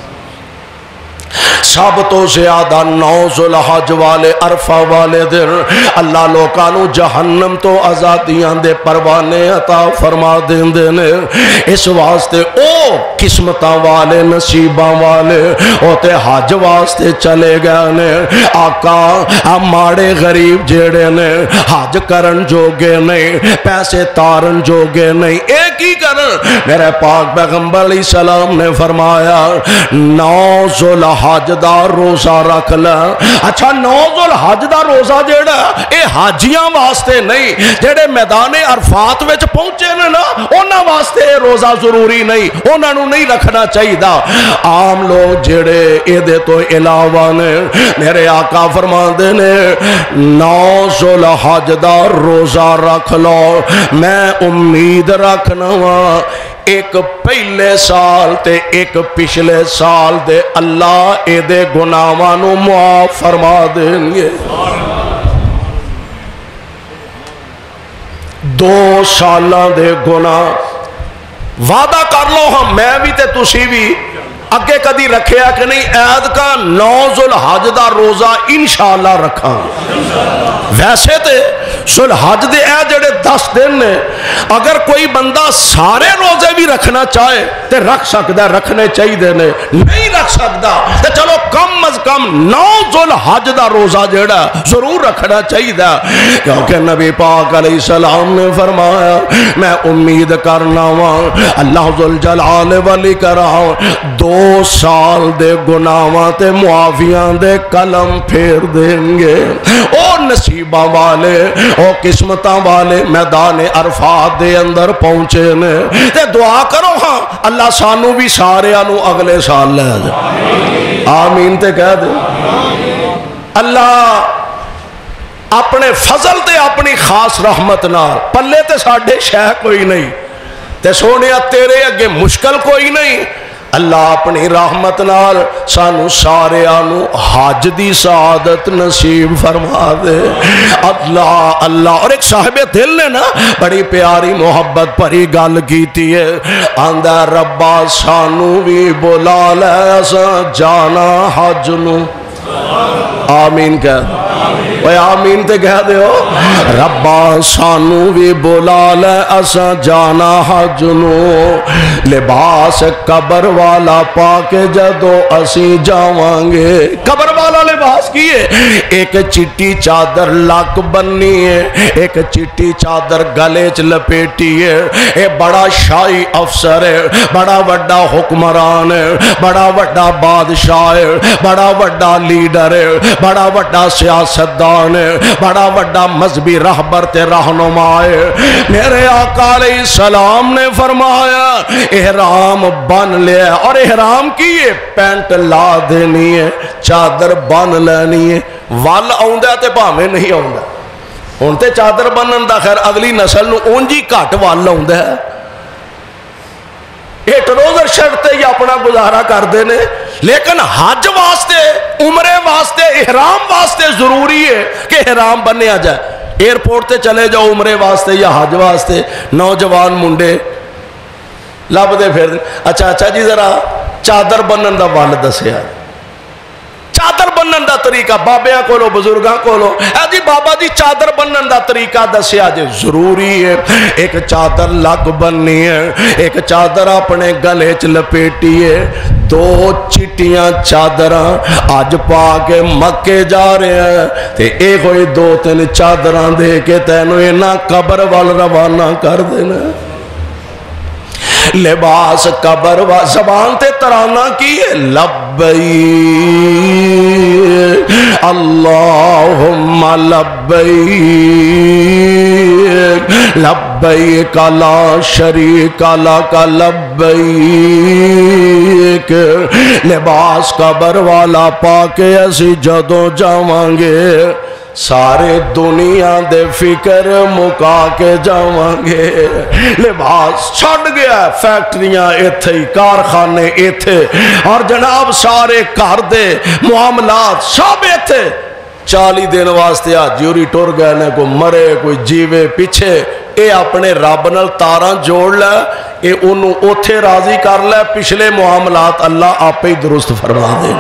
सब तो ज्यादा नौ जुलहज वाले अरफा वाले दिन अल्लाह लोकां नू जहन्नम तो आजादियां दे परवाने अता फरमा देंदे ने। इस वास्ते ओ किस्मतां वाले नसीबां वाले ओ ते हज वास्ते चले गए ने। आका आ माड़े गरीब जेड़े ने हज करन जोगे नहीं, पैसे तारन जोगे नहीं, ए की करन? मेरे पाक पैगंबर अलैहि सलाम ने फरमाया नौ जुलहज दा रोजा रख ला। अच्छा नौ जुल हज दा रोजा जेड़ा ए हाजियां वास्ते नहीं, जेड़े मैदाने अरफात विच पहुंचे ने ना उन्हां वास्ते रोजा जरूरी नहीं, उन्हां नूं नहीं रखना चाहिदा। आम लोग जेड़े इहदे तो इलावा ने मेरे आका फरमांदे ने नौ जुल हज दा रोजा रख लो। मैं उम्मीद रखना वा एक पहले साल ते एक पिछले साल दे अल्लाह एदे गुनाहां नूं मुआफ फरमा देंगे। दो सालां दे गुनाह वादा कर लो हम, मैं भी ते तुसी भी अगे कदी रखिया कि नहीं? ऐद का नौ जुल हज दा रोजा इंशाअल्लाह रखा। वैसे ते जुल हज दे ए जड़े दस दिन ने अगर कोई बंदा सारे रोजे भी रखना चाहे तो रख सकता, रखने चाहिए ने। नहीं रख सकता तो चलो कम अज कम नौ जुल हज दा रोजा जेड़ा जरूर रखना चाहिए, क्योंकि नबी पाक अलैहि सलाम ने फरमाया मैं उम्मीद करना वा अल्लाह जुल जलाल वली करा दो साल दे गुनाहां ते मुआफियां दे कलम फेर देंगे। ओ नसीबा वाले ओ किस्मतां वाले मैदान अरफात दे अंदर पहुंचे ने ते दुआ करो हाँ अल्लाह सानू भी सारियां नू अगले साल ले जाए। आमीन ते कह दे। अल्लाह अपने फजल ते अपनी खास रहमत नाल पल्ले ते साडे शह कोई नहीं ते सोनिया तेरे अगे मुश्किल कोई नहीं। अल्लाह अपनी रहमत नाल सानू सारियां नू हज दी सआदत नसीब फरमा दे। अल्लाह अल्लाह। और एक साहिबे दिल ने ना बड़ी प्यारी मोहब्बत भरी गल कीती है, आंदा रब्बा सानू भी बुला लै असां जाना हज नू। आमीन कह ओए आमीन ते कह दे। रब्बा सानू भी बुला ले असा जाना हज नू। लिबास कबर वाला पाके जदों असी जावांगे। कबर वाला लिबास की है? एक चिट्टी चादर लक बन्नी है, एक चिट्टी चादर गले च लपेटी है। ये बड़ा शाही अफसर है, बड़ा वड्डा हुक्मरान है, बड़ा वड्डा बादशाह है, बड़ा वड्डा लीडर है, बड़ा वड्डा सियासतदान है, बड़ा वड्डा मजहबी रहबर ते रहनुमा है। मेरे आका अलैहि सलाम ने फरमाया एहराम बन लिया। और एहराम की है? पैंट ला देनी है, चादर बन लेनी है। वल आउंदा ते भावें नहीं आउंदा। हुण ते चादर बनन दा खैर अगली नस्ल नूं उंज ही घट वल आउंदा है। ये ट्रोजर शर्ट ही अपना गुजारा करते हैं, लेकिन हज वास्ते उमरे वास्ते एहराम वास्ते जरूरी है कि एहराम बनिया जाए। एयरपोर्ट ते चले जाओ उमरे वास्ते या हज वास्ते, नौजवान मुंडे लभदे फिर। अच्छा अच्छा जी जरा चादर बनन दा वल दसिया, चादर बनन दा तरीका बाबियां कोलों बुजुर्गां कोलों। ऐ जी बाबा जी चादर बनन दा तरीका दसिया जे जरूरी है। एक चादर लग बननी है, एक चादर अपने गले च लपेटी है। दो चिट्टियां चादर अज पा के मक्के जा रहे हैं ते ये कोई दो तीन चादर दे के तैनू इन्हां कबर वाल रवाना कर देना। लिबास कबर वा जबान ते तराना की है लब्बैक अल्लाहुम्मा लब्बैक लब्बैक ला शरीक लक लब्बैक। लिबास कबर वाला पाके असी जदों जावांगे सारे दुनिया दे फिक्र मुका के जावांगे। लिबास छड़ गया, फैक्ट्रियां इत्थे ही, कारखाने इत्थे, और जनाब सारे घर दे मुआमलात सब इत्थे। चाली दिन वास्ते हाजी होरी टुर गए ने, कोई मरे कोई जीवे पिछे, ये अपने रब नाल तारां जोड़ लै, ये उन्होंने उथे राजी कर लै, पिछले मुआमलात अल्लाह आपे ही दुरुस्त फरमा दे।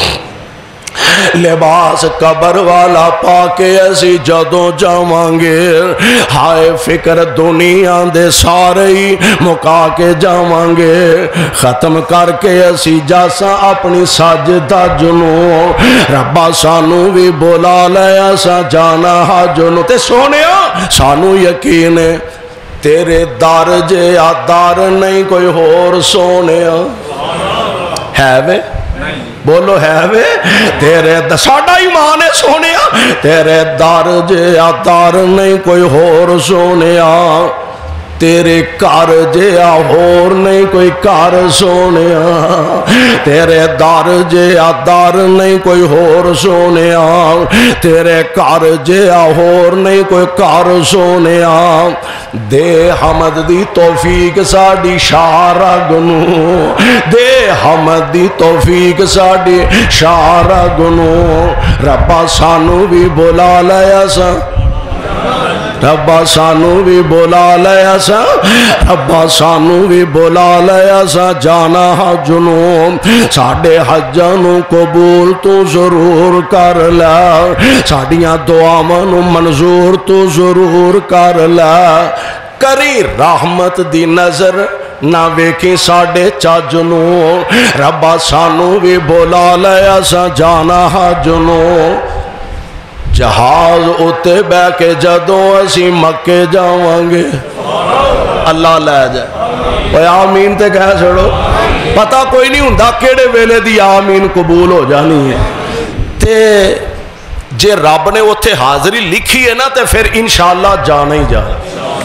लिबास कबर वाला पाके असी जदों जावांगे, हाय फिक्र दुनिया दे सारे ही मुका के जावांगे, खत्म करके असी जासा अपनी सज धज नूं, रब्बा सानू भी बुला लै असा जाना हज नूं। ते सोनिया सानू यकीन है तेरे दर जे दर नहीं कोई होर सोनिया है वे, बोलो है वे, तेरे साडा ईमान है सोनिया, तेरे दर जे दर नहीं कोई होर सोनिया, तेरे घर जे होर नहीं कोई घर सोनिया, तेरे दर जे दर नहीं कोई होर सोनिया, तेरे घर जे होर नहीं कोई घर सोनिया। दे हमद दी तौफीक साडी शारग नूं, दे हमद दी तौफीक साडी शारग नूं, रब्बा सानू भी बुला लिया सा, रब्बा सानू भी बुला लिया सा, रब्बा सानू भी बुला लिया सा जाना हज नूं, साडे हज्जां नूं कबूल तू जरूर कर लै, साडियां दुआवां नूं मंजूर तू जरूर कर लै, करी रहमत दी नजर ना वेखी साडे चज नूं, रब्बा सानू भी बुला लिया सा जाना हज नूं। जहाज उत्ते बह के जदों असी मक्के जावांगे, अल्लाह लै जाए, आमीन ते कह छोड़ो, पता कोई नहीं हुंदा केड़े वेले दी आमीन कबूल हो जानी है। ते जे रब ने उत्थे हाजरी लिखी है ना, तो फिर इंशाअल्लाह जाना ही जाना।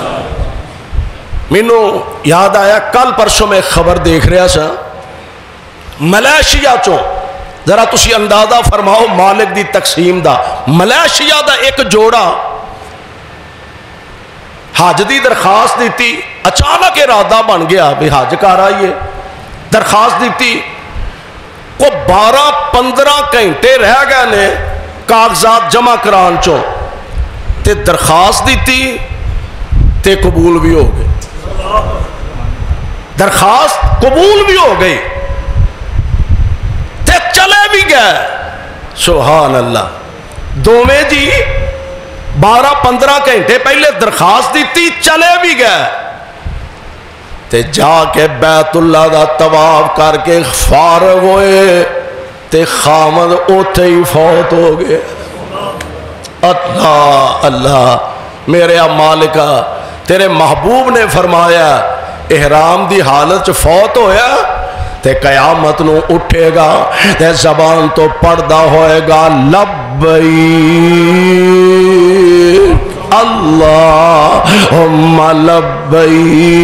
मैनू याद आया कल परसों में खबर देख रहा सा, मलेशिया चो, जरा तुसी अंदाजा फरमाओ मालिक दी तकसीम दा, मलेशिया दा एक जोड़ा हज दी दरखास्त दी, अचानक इरादा बन गया भी हज कर आइए, दरखास्त दी को बारह पंद्रह घंटे रह गए ने कागजात जमा करान चो, ते दरखास्त दी ते कबूल भी हो गई, दरखास्त कबूल भी हो गई, चले भी गए, सुभान अल्लाह। दोवें जी बारह पंद्रह घंटे पहले दरखास्त दी, चले भी गए, ते जाके बैतुल्ला दा तवाफ करके फारग होए, ते खामद उथे ही फौत हो गए। अल्लाह अल्लाह मेरे मालिका, तेरे महबूब ने फरमाया इहराम दी हालत च फौत होया, ते कयामत नूं उठेगा, ते जबान तो पढ़दा होएगा लब्बई अल्लाहुम्मा लब्बई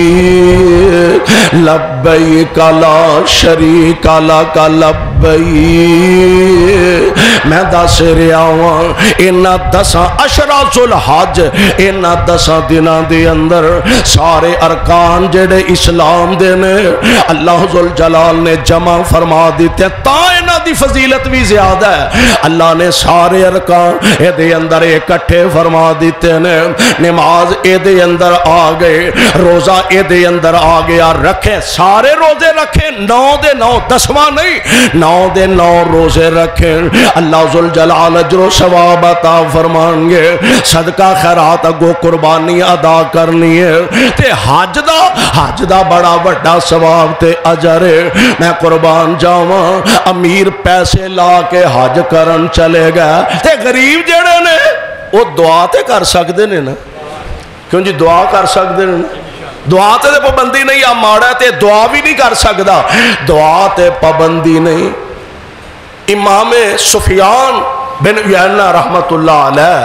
लब्बई काला शरीक का लब्बई। मैं दस रहा वां इन्हां दसां अशरा जुल हज, इन्हां दसां दिनां दे अंदर सारे अरकान जेड़े इस्लाम दे ने अल्लाह जुल जलाल ने जमा फरमा दिते, तां इन्हां दी फजीलत भी ज्यादा है। अल्लाह ने सारे अरकान इहदे अंदर इकट्ठे फरमा दिते ने, नमाज इहदे अंदर आ गए, रोजा इहदे अंदर आ गया, रखे सारे रोजे रखे, नौ दे नौ, दसवां नहीं नौ दे नौ रोजे रखे। अल्लाह जुल जलाल अजरो सवाब अता फरमाएंगे, सदका खैरात अगो कुर्बानी अदा करनी है, ते हज दा हज दा बड़ा वड्डा सवाब ते अजर है। मैं कुर्बान जावां, अमीर पैसे ला के हज करन चले गए, ते गरीब जेड़े ने वो दुआ ते कर सकते ने ना, क्यों जी दुआ कर सकते हैं ना, दुआ ते पाबंदी नहीं, आ माड़ा ते दुआ भी नहीं कर सकता, दुआ ते पाबंदी नहीं। इमाम सुफियान बिन उयैना रहमतुल्लाह अलैह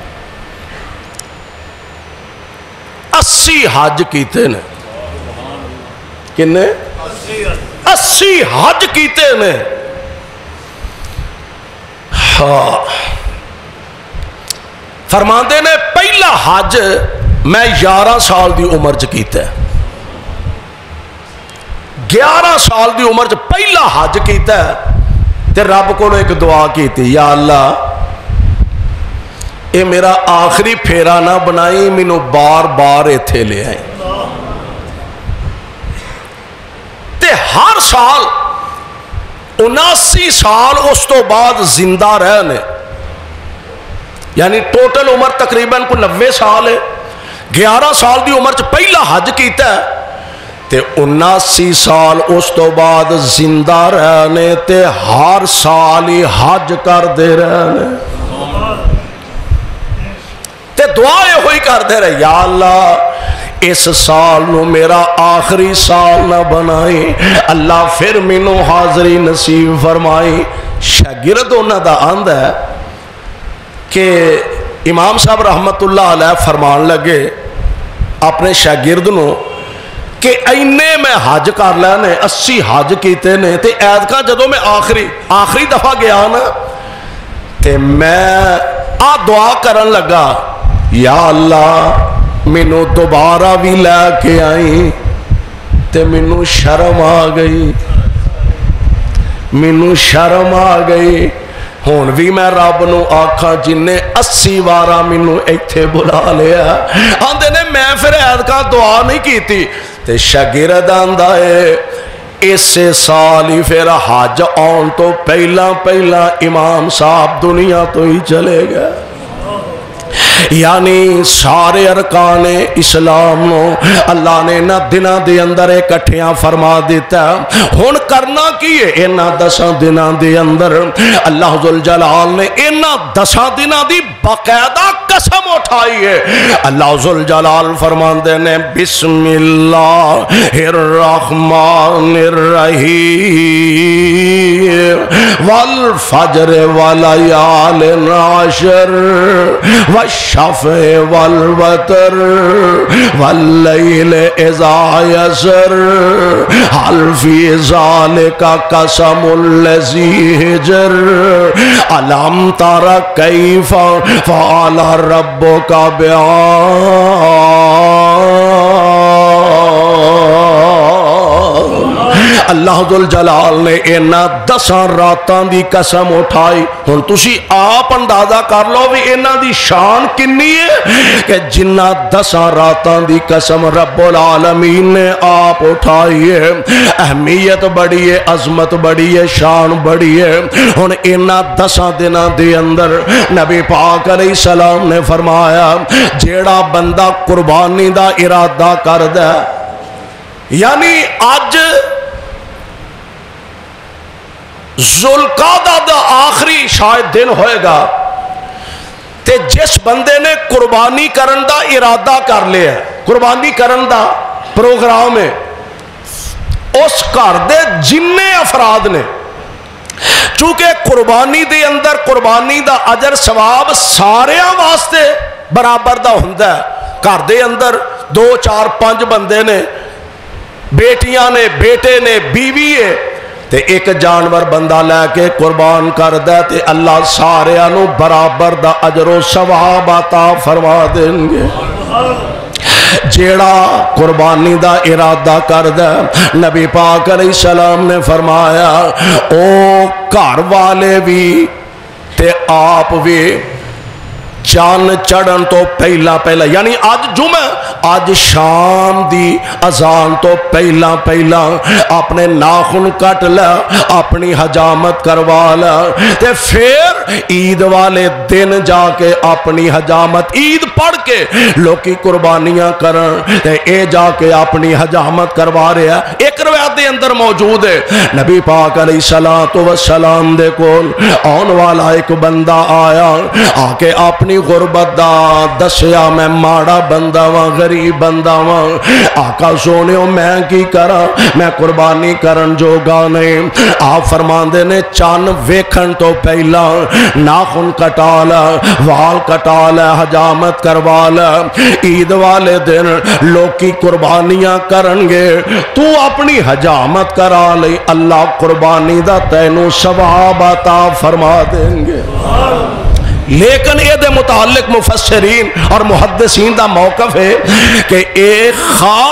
अस्सी हज कीते ने, किन्ने अस्सी हज कीते ने। हाँ फरमाते ने पहला हज मैं ग्यारह साल की उम्र च कीता, ग्यारह साल की उम्र च पहला हज कीता, ते रब को एक दुआ की, या अल्लाह اے میرا آخری پھیرا نہ بنائی، مینو بار بار ایتھے لے آئیں۔ تے ہر سال اناسی سال اس تو بعد زندہ رہنے، یعنی ٹوٹل عمر تقریباً کو نوے سال ہے، گیارہ سال دی عمر چ پہلا حج کیتا ہے تے اناسی سال اس تو بعد زندہ رہنے تے ہر سال ہی حج کر دے رہنے تے دعا یہ ہوئی کر دے رہے، یا اللہ اس سال نو میرا آخری سال نہ بنائی، اللہ پھر مینو حاضری نصیب فرمائی۔ شاگرد انہاں دا آند ہے کہ امام صاحب رحمت اللہ علیہ فرمان لگے اپنے شاگرد نو کہ اینے میں حج کر لینے، اسی حج کیتے نے، تے ایدکا جدو میں آخری آخری دفعہ گیا نا تے میں آ دعا کرن لگا، یا اللہ مینو دوبارہ بھی لے کے آئی تے مینو شرم آ گئی، مینو شرم آ گئی، ہون بھی میں رب نو آکھاں جن نے اسی وارہ مینو ایتھے بلا لیا، آندے نے میں پھر ایدکا دعا نہیں کیتی تے شاگرد آندا ہے اسے سال ہی پھر حج آن تو پہلا پہلا امام صاحب دنیا تو ہی چلے گئے، یعنی سارے ارکان اسلام نو اللہ نے نہ دنہ دے اندر اکٹھیاں فرما دیتا ہے۔ ہن کرنا کی ہے انہ دساں دنہ دے اندر اللہ ذوالجلال نے انہ دساں دنہ دی باقاعدہ قسم اٹھائی ہے۔ اللہ ذوالجلال فرماندے نے بسم اللہ الرحمن الرحیم والفجر والیال عشر والشفع والوتر واللیل اذا یسر حل فی ذالک قسم الذی حجر الم تر کیف فعل ربک بعاد۔ اللہ ذوالجلال نے اینا دساں راتاں دی قسم اٹھائی، ہن تسی آپ اندازہ کر لو بھی اینا دی شان کنی ہے کہ جنہ دساں راتاں دی قسم رب العالمین نے آپ اٹھائی ہے، اہمیت بڑی ہے، عظمت بڑی ہے، شان بڑی ہے۔ ہن اینا دساں دنہ دے اندر نبی پاک علیہ السلام نے فرمایا جیڑا بندہ قربانی دا ارادہ کر دے، یعنی آج ذوالقعدہ دا آخری شاید دن ہوئے گا تے جس بندے نے قربانی کرن دا ارادہ کر لیا ہے، قربانی کرن دا پروگرام ہے، اس گھر دے جننے افراد نے، چونکہ قربانی دے اندر قربانی دا اجر ثواب سارے واسطے برابر دا ہوندا ہے، گھر دے اندر دو چار پانچ بندے نے، بیٹیاں نے، بیٹے نے، بیوی ہے تے ایک جانور بندہ لے کے قربان کر دے تے اللہ سارے انو برابر دا اجر و ثواب عطا فرما دیں گے۔ جیڑا قربانی دا ارادہ کر دے، نبی پاک علیہ السلام نے فرمایا او گھر والے بھی تے آپ بھی چاند چڑھن تو پہلا پہلا، یعنی آج جمعہ، آج شام دی اذان تو پہلا پہلا اپنے ناخن کٹ لیا، اپنی حجامت کروا لیا تے پھر عید والے دن جا کے اپنی حجامت عید پڑھ کے لوکی قربانیاں کرن تے اے جا کے اپنی حجامت کروا رہے ہیں۔ ایک روایت دے اندر موجود ہے نبی پاک علیہ السلام دے کول آن والا ایک بندہ آیا، آ کے اپنی غربت دا دسیا میں ماڑا بندہ واں، غریب بندہ واں، آقا سونیو میں کی کرا، میں قربانی کرن جو گانے۔ آپ فرماندے نے چان ویکھن تو پہلا ناخن کٹالا، وال کٹالا، حجامت کروالا، عید والے دن لوکی قربانیاں کرنگے، تو اپنی حجامت کرا لئی، اللہ قربانی دا تینو ثواب عطا فرما دیں گے۔ لیکن یہ دے متعلق مفسرین اور محدثین دا موقف ہے کہ ایک خاص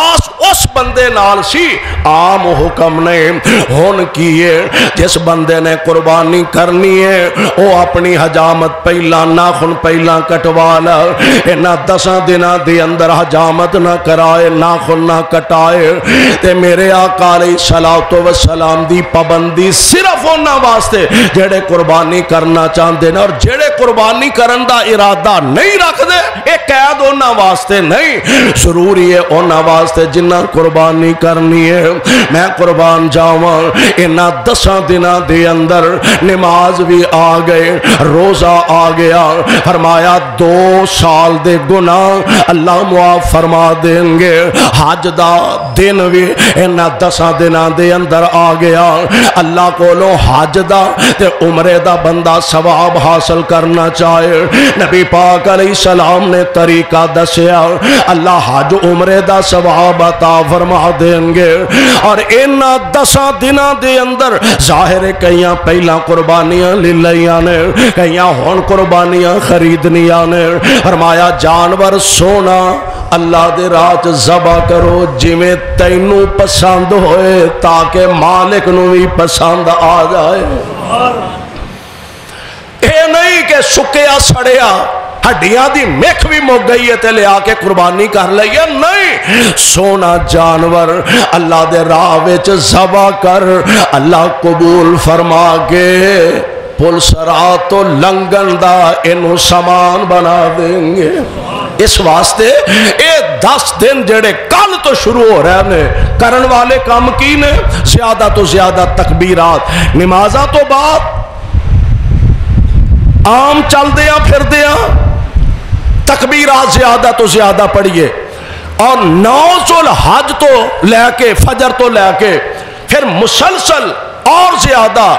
اس بندے نال سی عام حکم نے ہون کیے جس بندے نے قربانی کرنی ہے وہ اپنی حجامت پہلا ناخن پہلا کٹوا لا انہاں دساں دناں دے اندر حجامت نہ کرائے ناخن نہ کٹائے تے میرے آقا علیہ الصلوۃ والسلام دی پابندی صرف انہاں واسطے جڑے قربانی کرنا چاہندے نے اور جڑے قربانی کرن دا ارادہ نہیں رکھ دے ایک قید انہاں واسطے نہیں ضروری ہے انہاں واسطے جنہ قربانی کرنی ہے میں قربان جاواں انہاں دساں دناں دے اندر نماز بھی آ گئے روزہ آ گیا فرمایا دو سال دے گناہ اللہ معاف فرما دیں گے حج دا دن بھی انہاں دساں دناں دے اندر آ گیا اللہ کولوں حج دا تے عمرے دا بندہ ثواب حاصل کرنا چاہے نبی پاک علیہ السلام نے طریقہ دسیا اللہ حج عمرے دا ثواب عطا فرما دیں گے اور ان دساں دناں دے اندر ظاہر کئیاں پہلا قربانیاں لے لیاں نے کئیاں ہون قربانیاں خریدنیاں نے فرمایا جانور سونا اللہ دے راہ ذبح کرو جویں تینوں پسند ہوئے تاکہ مالک نو بھی پسند آ جائے اے نہیں کہ سکیا سڑیا ہڈیاں دی مکھ بھی مک گئی ہے تے لے آ کے قربانی کر لئیے نہیں سونا جانور اللہ دے راہ وچ ذبح کر اللہ قبول فرما کے پل سرات و لنگن دا انہوں سامان بنا دیں گے اس واسطے اے دس دن جڑے کل تو شروع ہو رہے ہیں کرن والے کام کی نے زیادہ تو زیادہ تکبیرات نمازہ تو بعد عام چل دیا پھر دیا تکبیرات زیادہ تو زیادہ پڑھیے اور نو ذوالحج تو لے کے فجر تو لے کے پھر مسلسل اور زیادہ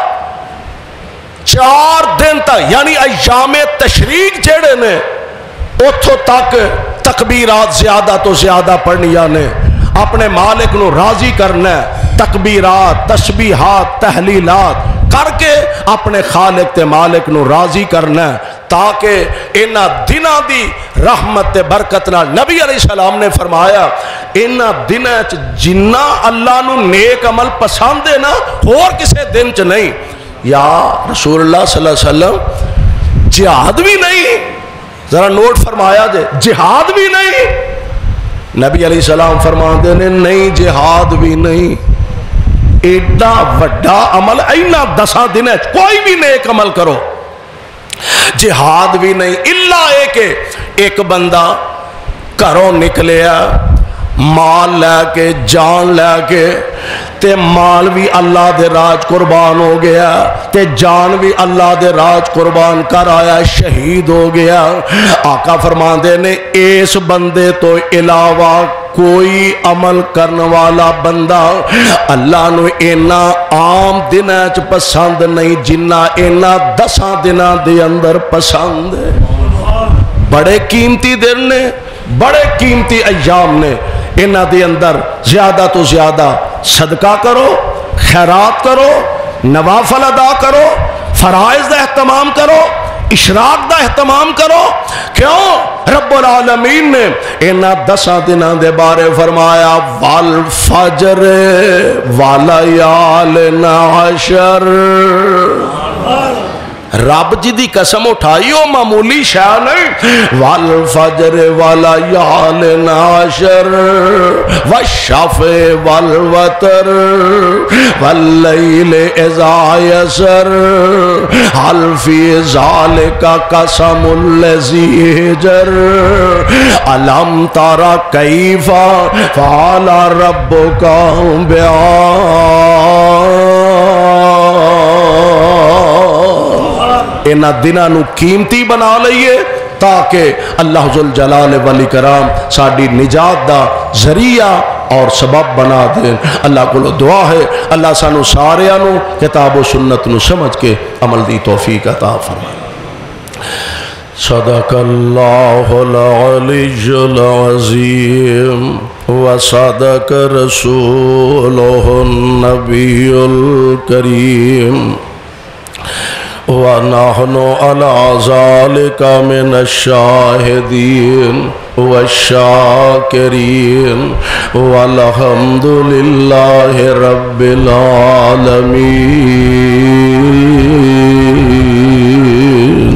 چار دن تک یعنی ایام تشریق جڑے نے اتھو تک تکبیرات زیادہ تو زیادہ پڑھنیاں نے اپنے مالک نو راضی کرنا ہے تکبیرات تسبیحات تحلیلات کر کے اپنے خالق تے مالک نو راضی کرنا ہے تاکہ انہا دنہ دی رحمت تے برکت نہ نبی علیہ السلام نے فرمایا انہا دنہ جنہ اللہ نو نیک عمل پسند ہے نا اور کسے دن چ نہیں یا رسول اللہ صلی اللہ علیہ وسلم جہاد بھی نہیں ذرا نوٹ فرمایا جے جہاد بھی نہیں نبی علیہ السلام فرماتے نے نہیں جہاد بھی نہیں ایڈا وڈا عمل اینا دساں دن ہے کوئی بھی نیک عمل کرو جہاد بھی نہیں اللہ ہے کہ ایک بندہ گھروں نکلیا مال لے کے جان لے کے تے مال بھی اللہ دے راج قربان ہو گیا تے جان بھی اللہ دے راج قربان کر آیا شہید ہو گیا آقا فرماندے نے اس بندے تو علاوہ کوئی عمل کرنے والا بندہ اللہ نو اینا عام دنہ چ پسند نہیں جنہ اینا دساں دنہ دے اندر پسند ہے بڑے قیمتی دن نے بڑے قیمتی ایام نے انہاں دے اندر زیادہ تو زیادہ صدقہ کرو خیرات کرو نوافل ادا کرو فرائض دا اہتمام کرو اشراق دا اہتمام کرو کیوں رب العالمین نے انہاں دساں دناں دے بارے فرمایا والفجر والیال عشر رب جی دی قسم اٹھائی ہو معمولی شاہ نہیں والفجر والیال عشر والشفع والوتر واللیل اذا یسر حل فی ذالک قسم الذی حجر الم تر کیف فعل ربک انہا دنہ نو قیمتی بنا لئیے تاکہ اللہ ذوالجلال والاکرام ساڑی نجات دا ذریعہ اور سبب بنا دیں اللہ کو دعا ہے اللہ سانو سارے آنو کتاب و سنت نو سمجھ کے عمل دی توفیق عطا فرمائے صدق اللہ العلی العظیم وصدق رسولہ النبی الکریم وَنَحْنُ عَلَى ذَلِكَ مِنَ الشَّاهِدِينَ والشاکرین والحمد للہ رب العالمین۔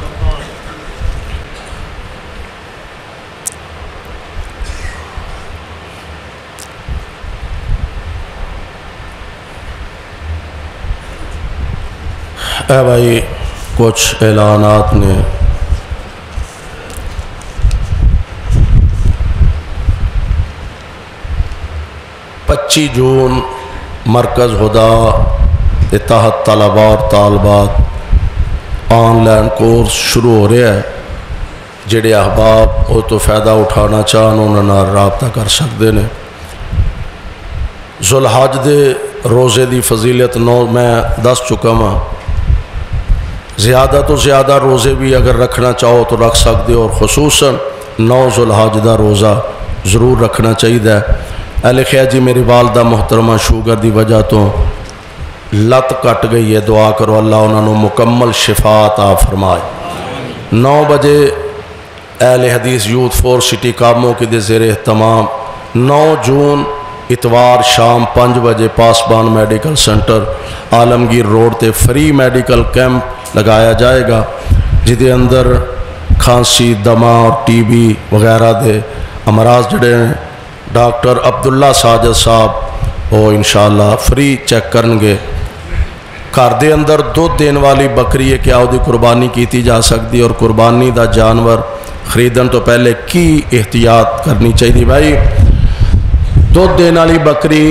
اے بھائی کچھ اعلانات نے پچیس جون مرکز ہدا کے تحت طلباء اور طالبات آن لائن کورس شروع ہو رہا ہے۔ جڑے احباب وہ تو فائدہ اٹھانا چاہن انہوں نے رابطہ کر سکتے ہیں۔ ذوالحج دے روزے دی فضیلت نو میں دس چکا ہاں، زیادہ تو زیادہ روزے بھی اگر رکھنا چاہو تو رکھ سکتے ہو، اور خصوصاً نو ذوالحج دا روزہ ضرور رکھنا چاہیے۔ اے لکھیا جی میری والدہ محترمہ شوگر دی وجہ تو لت کٹ گئی ہے، دعا کرو اللہ انہوں نے مکمل شفا عطا فرمائے۔ نو بجے اہل حدیث یوتھ فور سٹی کاموں کی دے زیر اہتمام نو جون اتوار شام پانچ بجے Pasban medical centre Alamgir road تے فری میڈیکل کیمپ لگایا جائے گا، جدے اندر کھانسی، دمہ اور ٹی بی وغیرہ دے امراض جڑے ہیں ڈاکٹر عبداللہ ساجد صاحب وہ انشاءاللہ فری چیک کرنگے۔ گھر دے اندر دودھ دین والی بکری ہے کیا وہ قربانی کیتی جا سکتی، اور قربانی دا جانور خریدن تو پہلے کی احتیاط کرنی چاہیے؟ بھائی دودھ دین والی بکری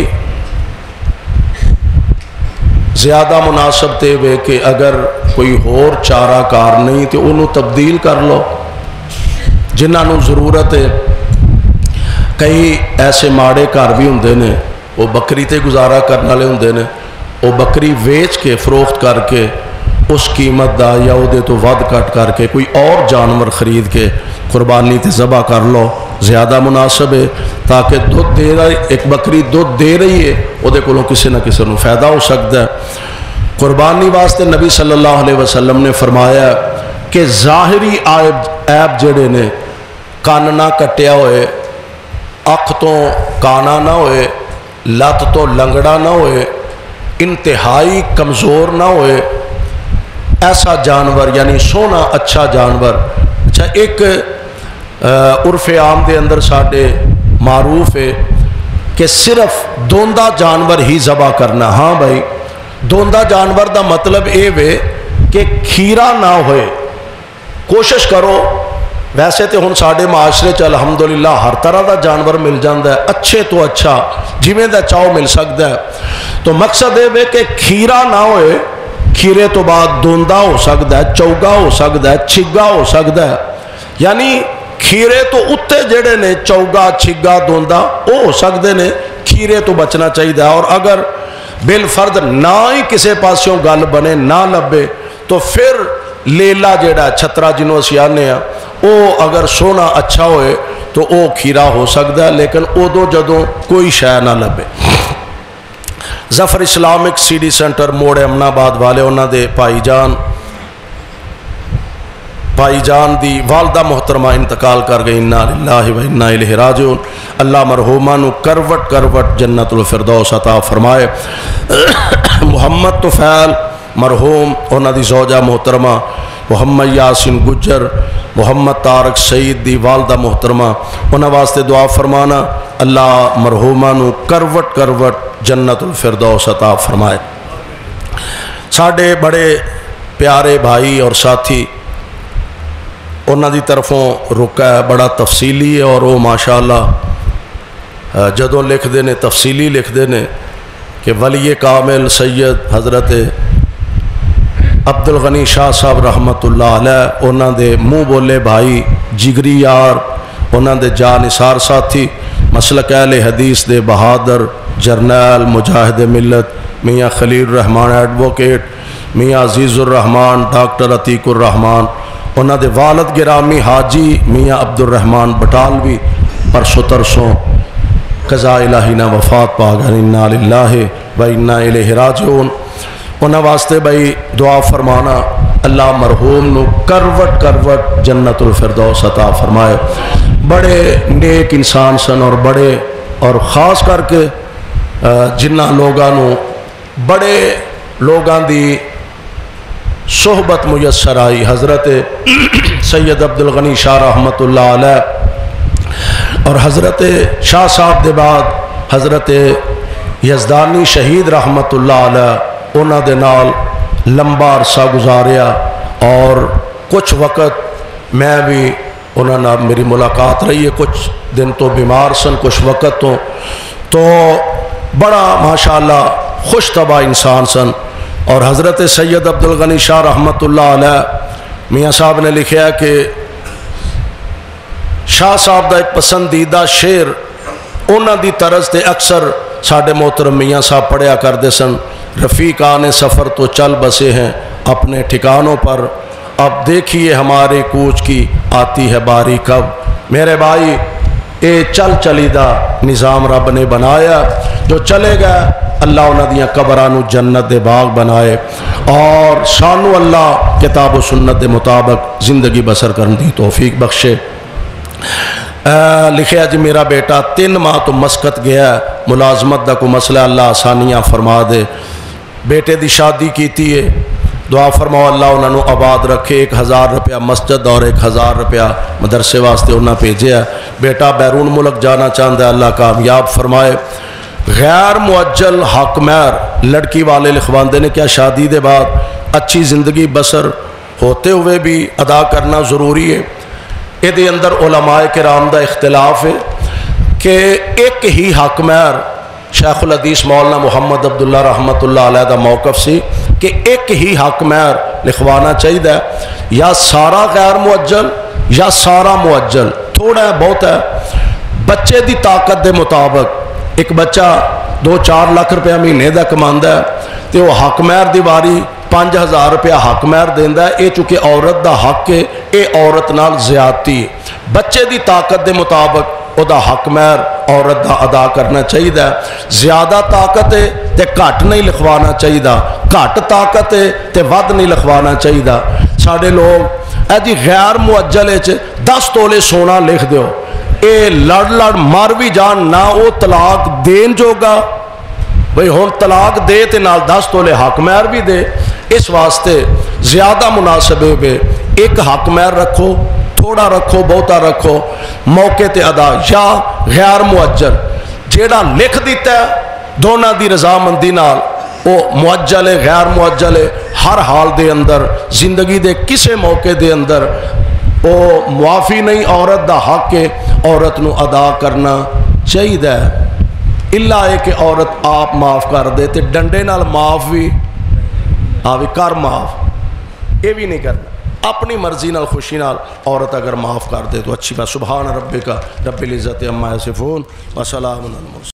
زیادہ مناسب تے وے کہ اگر کوئی اور چارہ کار نہیں تو انہوں تبدیل کر لو جنہوں ضرورت ہے۔ کئی ایسے ماڑے گھر بھی ہوندے نے وہ بکری تے گزارا کرنے والے ہوندے نے، وہ بکری ویچ کے فروخت کر کے اس قیمت دا یا وہ دے تو ود کٹ کر کے کوئی اور جانور خرید کے قربانی تے ذبح کر لو، زیادہ مناسب ہے، تاکہ دودھ دے رہی ایک بکری دودھ دے رہی ہے وہ دے کولوں کسی نہ کسی نو فائدہ ہو سکتا ہے۔ قربانی واسطے نبی صلی اللہ علیہ وسلم نے فرمایا کہ ظاہری عیب عیب جڑے نے کان نہ کٹیا ہوئے، اکھ تو کانا نہ ہوئے، لت تو لنگڑا نہ ہوئے، انتہائی کمزور نہ ہوئے، ایسا جانور یعنی سونا اچھا جانور۔ اچھا ایک عرف عام دے اندر ساڑھے معروف ہے کہ صرف دوندہ جانور ہی ذبح کرنا۔ ہاں بھائی دوندہ جانور دا مطلب اے وے کہ کھیرا نہ ہوئے، کوشش کرو۔ ویسے تو ہن ساڑھے معاشرے چ الحمدللہ ہر طرح دا جانور مل جاندہ ہے، اچھے تو اچھا جویں دا چاہو مل سکتا ہے، تو مقصد اے وے کہ کھیرا نہ ہوئے، کھیرے تو بعد دوندہ ہو سکتا ہے، چوگا ہو سکتا ہے، چھگا ہو سکتا ہے، یعنی کھیرے تو اتے جڑے نے چوگا چھگا دوندہ وہ ہو سکتے نے، کھیرے تو بچنا چاہیے۔ اور اگر بالفرد نہ ہی کسے پاسیوں گل بنے نہ لبے تو پھر لیلا جڑا چھترا جنوں اسی آنے ہیں وہ اگر سونا اچھا ہوئے تو وہ کھیرا ہو سکتا ہے، لیکن ادو جدوں کوئی شے نہ لبے۔ Zafar Islamic C D centre موڑ امن آباد والے انہوں دے پائی جان پائی جان دی والدہ محترمہ انتقال کر گئی، انا للہ و انا الیہ راجعون۔ اللہ مرحومہ نو کروٹ کروٹ جنت الفردوس عطا فرمائے۔ محمد طفیل مرحوم انہوں دی زوجہ محترمہ، محمد یاسین گجر، محمد طارق سعید دی والدہ محترمہ انہوں واسطے دعا فرمانا، اللہ مرحومہ نو کروٹ کروٹ جنت الفردوس عطا فرمائے۔ ساڑھے بڑے پیارے بھائی اور ساتھی انہوں دی طرفوں رکا ہے، بڑا تفصیلی ہے، اور وہ ماشاءاللہ جدوں لکھ دینے تفصیلی لکھ دینے کہ ولی کامل سید حضرت عبدالغنی شاہ صاحب رحمت اللہ علیہ انہوں دے منہ بولے بھائی جگری یار، انہوں دے جا نثار ساتھی، مسلک اہل حدیث دے بہادر جرنیل مجاہد ملت میاں خلیل الرحمان ایڈوکیٹ، میاں عزیز الرحمان ڈاکٹر عتیق الرحمان، انہوں دے والد گرامی حاجی میاں عبد الرحمان بٹالوی پرسوں ترسوں قضاء الہی نہ وفات پا گئے، انا للہ و انا الیہ راجعون۔ انہوں واسطے بھائی دعا فرمانا، اللہ مرحوم نو کروٹ کروٹ جنت الفردوس عطا فرمائے۔ بڑے نیک انسان سن اور بڑے اور خاص کر کے جنہ لوگوں بڑے لوگاں دی صحبت میسر آئی، حضرت سید عبدالغنی شاہ رحمت اللہ علیہ اور حضرت شاہ صاحب دے بعد حضرت یزدانی شہید رحمت اللہ علیہ انہاں دے نال لمبا عرصہ گزاریا، اور کچھ وقت میں بھی انہاں نال میری ملاقات رہی ہے، کچھ دن تو بیمار سن، کچھ وقت تو تو بڑا ماشاءاللہ خوش طبع انسان سن۔ اور حضرت سید عبدالغنی شاہ رحمت اللہ علیہ میاں صاحب نے لکھا کہ شاہ صاحب دا ایک پسندیدہ شعر انہاں دی طرز تے اکثر ساڈے محترم میاں صاحب پڑھیا کرتے سن، رفیقان سفر تو چل بسے ہیں اپنے ٹھکانوں پر، اب دیکھیے ہمارے کوچ کی آتی ہے باری کب۔ میرے بھائی اے چل چلی دا نظام رب نے بنایا، جو چلے گا اللہ انہاں دیاں قبرانو جنت دے باغ بنائے، اور سانو اللہ کتاب و سنت دے مطابق زندگی بسر کرن دی توفیق بخشے۔ لکھیا جی میرا بیٹا تین ماہ تو مسقط گیا ہے، ملازمت دا کو مسئلہ اللہ آسانیاں فرما دے، بیٹے دی شادی کیتی ہے، دعا فرماؤ اللہ انہوں نے آباد رکھے، ایک ہزار روپیہ مسجد اور ایک ہزار روپیہ مدرسے واسطے انہوں نے بھیجے ہے، بیٹا بیرون ملک جانا چاہتا ہے، اللہ کامیاب فرمائے۔ غیر معجل حق مہر لڑکی والے لکھواندے نے کیا شادی دے بعد اچھی زندگی بسر ہوتے ہوئے بھی ادا کرنا ضروری ہے؟ یہ اندر علماء کرام دا اختلاف ہے کہ ایک ہی حق مہر، شیخ الحدیث مولانا محمد عبداللہ رحمت اللہ علیہ دا موقف سی کہ ایک ہی حق مہر لکھوانا چاہیے، یا سارا غیر معجل یا سارا معجل، تھوڑا ہے بہت ہے، بچے دی طاقت دے مطابق۔ ایک بچہ دو چار لاکھ روپیہ مہینے دا کماندا ہے تے وہ حق مہر دی واری پانچ ہزار روپیہ حق مہر دیندا ہے، یہ چونکہ عورت دا حق ہے، یہ عورت نال زیادتی ہے۔ بچے دی طاقت دے مطابق او دا حق مہر عورت دا ادا کرنا چاہیے، زیادہ طاقت ہے تے گھٹ نہیں لکھوانا چاہیے، گھٹ طاقت ہے تے ود نہیں لکھوانا چاہیے۔ ساڈے لوگ اے جی غیر معجل وچ دس تولے سونا لکھ دیو، اے لڑ لڑ مر بھی جان نہ او طلاق دین جوگا، بھئی ہون طلاق دے تے نال دس تولے حق مہر بھی دے، اس واسطے زیادہ مناسب ہے ایک حق مہر رکھو، تھوڑا رکھو بہتا رکھو، موقع تے ادا، یا غیر معجل جیڑا لکھ دیتا ہے دونوں دی رضامندی نال، وہ معجل ہے غیر معجل ہے، ہر حال دے اندر زندگی دے کسے موقع دے اندر وہ معافی نہیں، عورت دا حق ہے عورت نو ادا کرنا چاہیے، اللہ ہے کہ عورت آپ معاف کر دے تے ڈنڈے نال معاف بھی آوی کر معاف، یہ بھی نہیں کرنا، اپنی مرضی نال خوشی نال عورت اگر معاف کر دے تو اچھی بات۔ سبحان ربک رب العزت عما یصفون وسلام علی المرسلین۔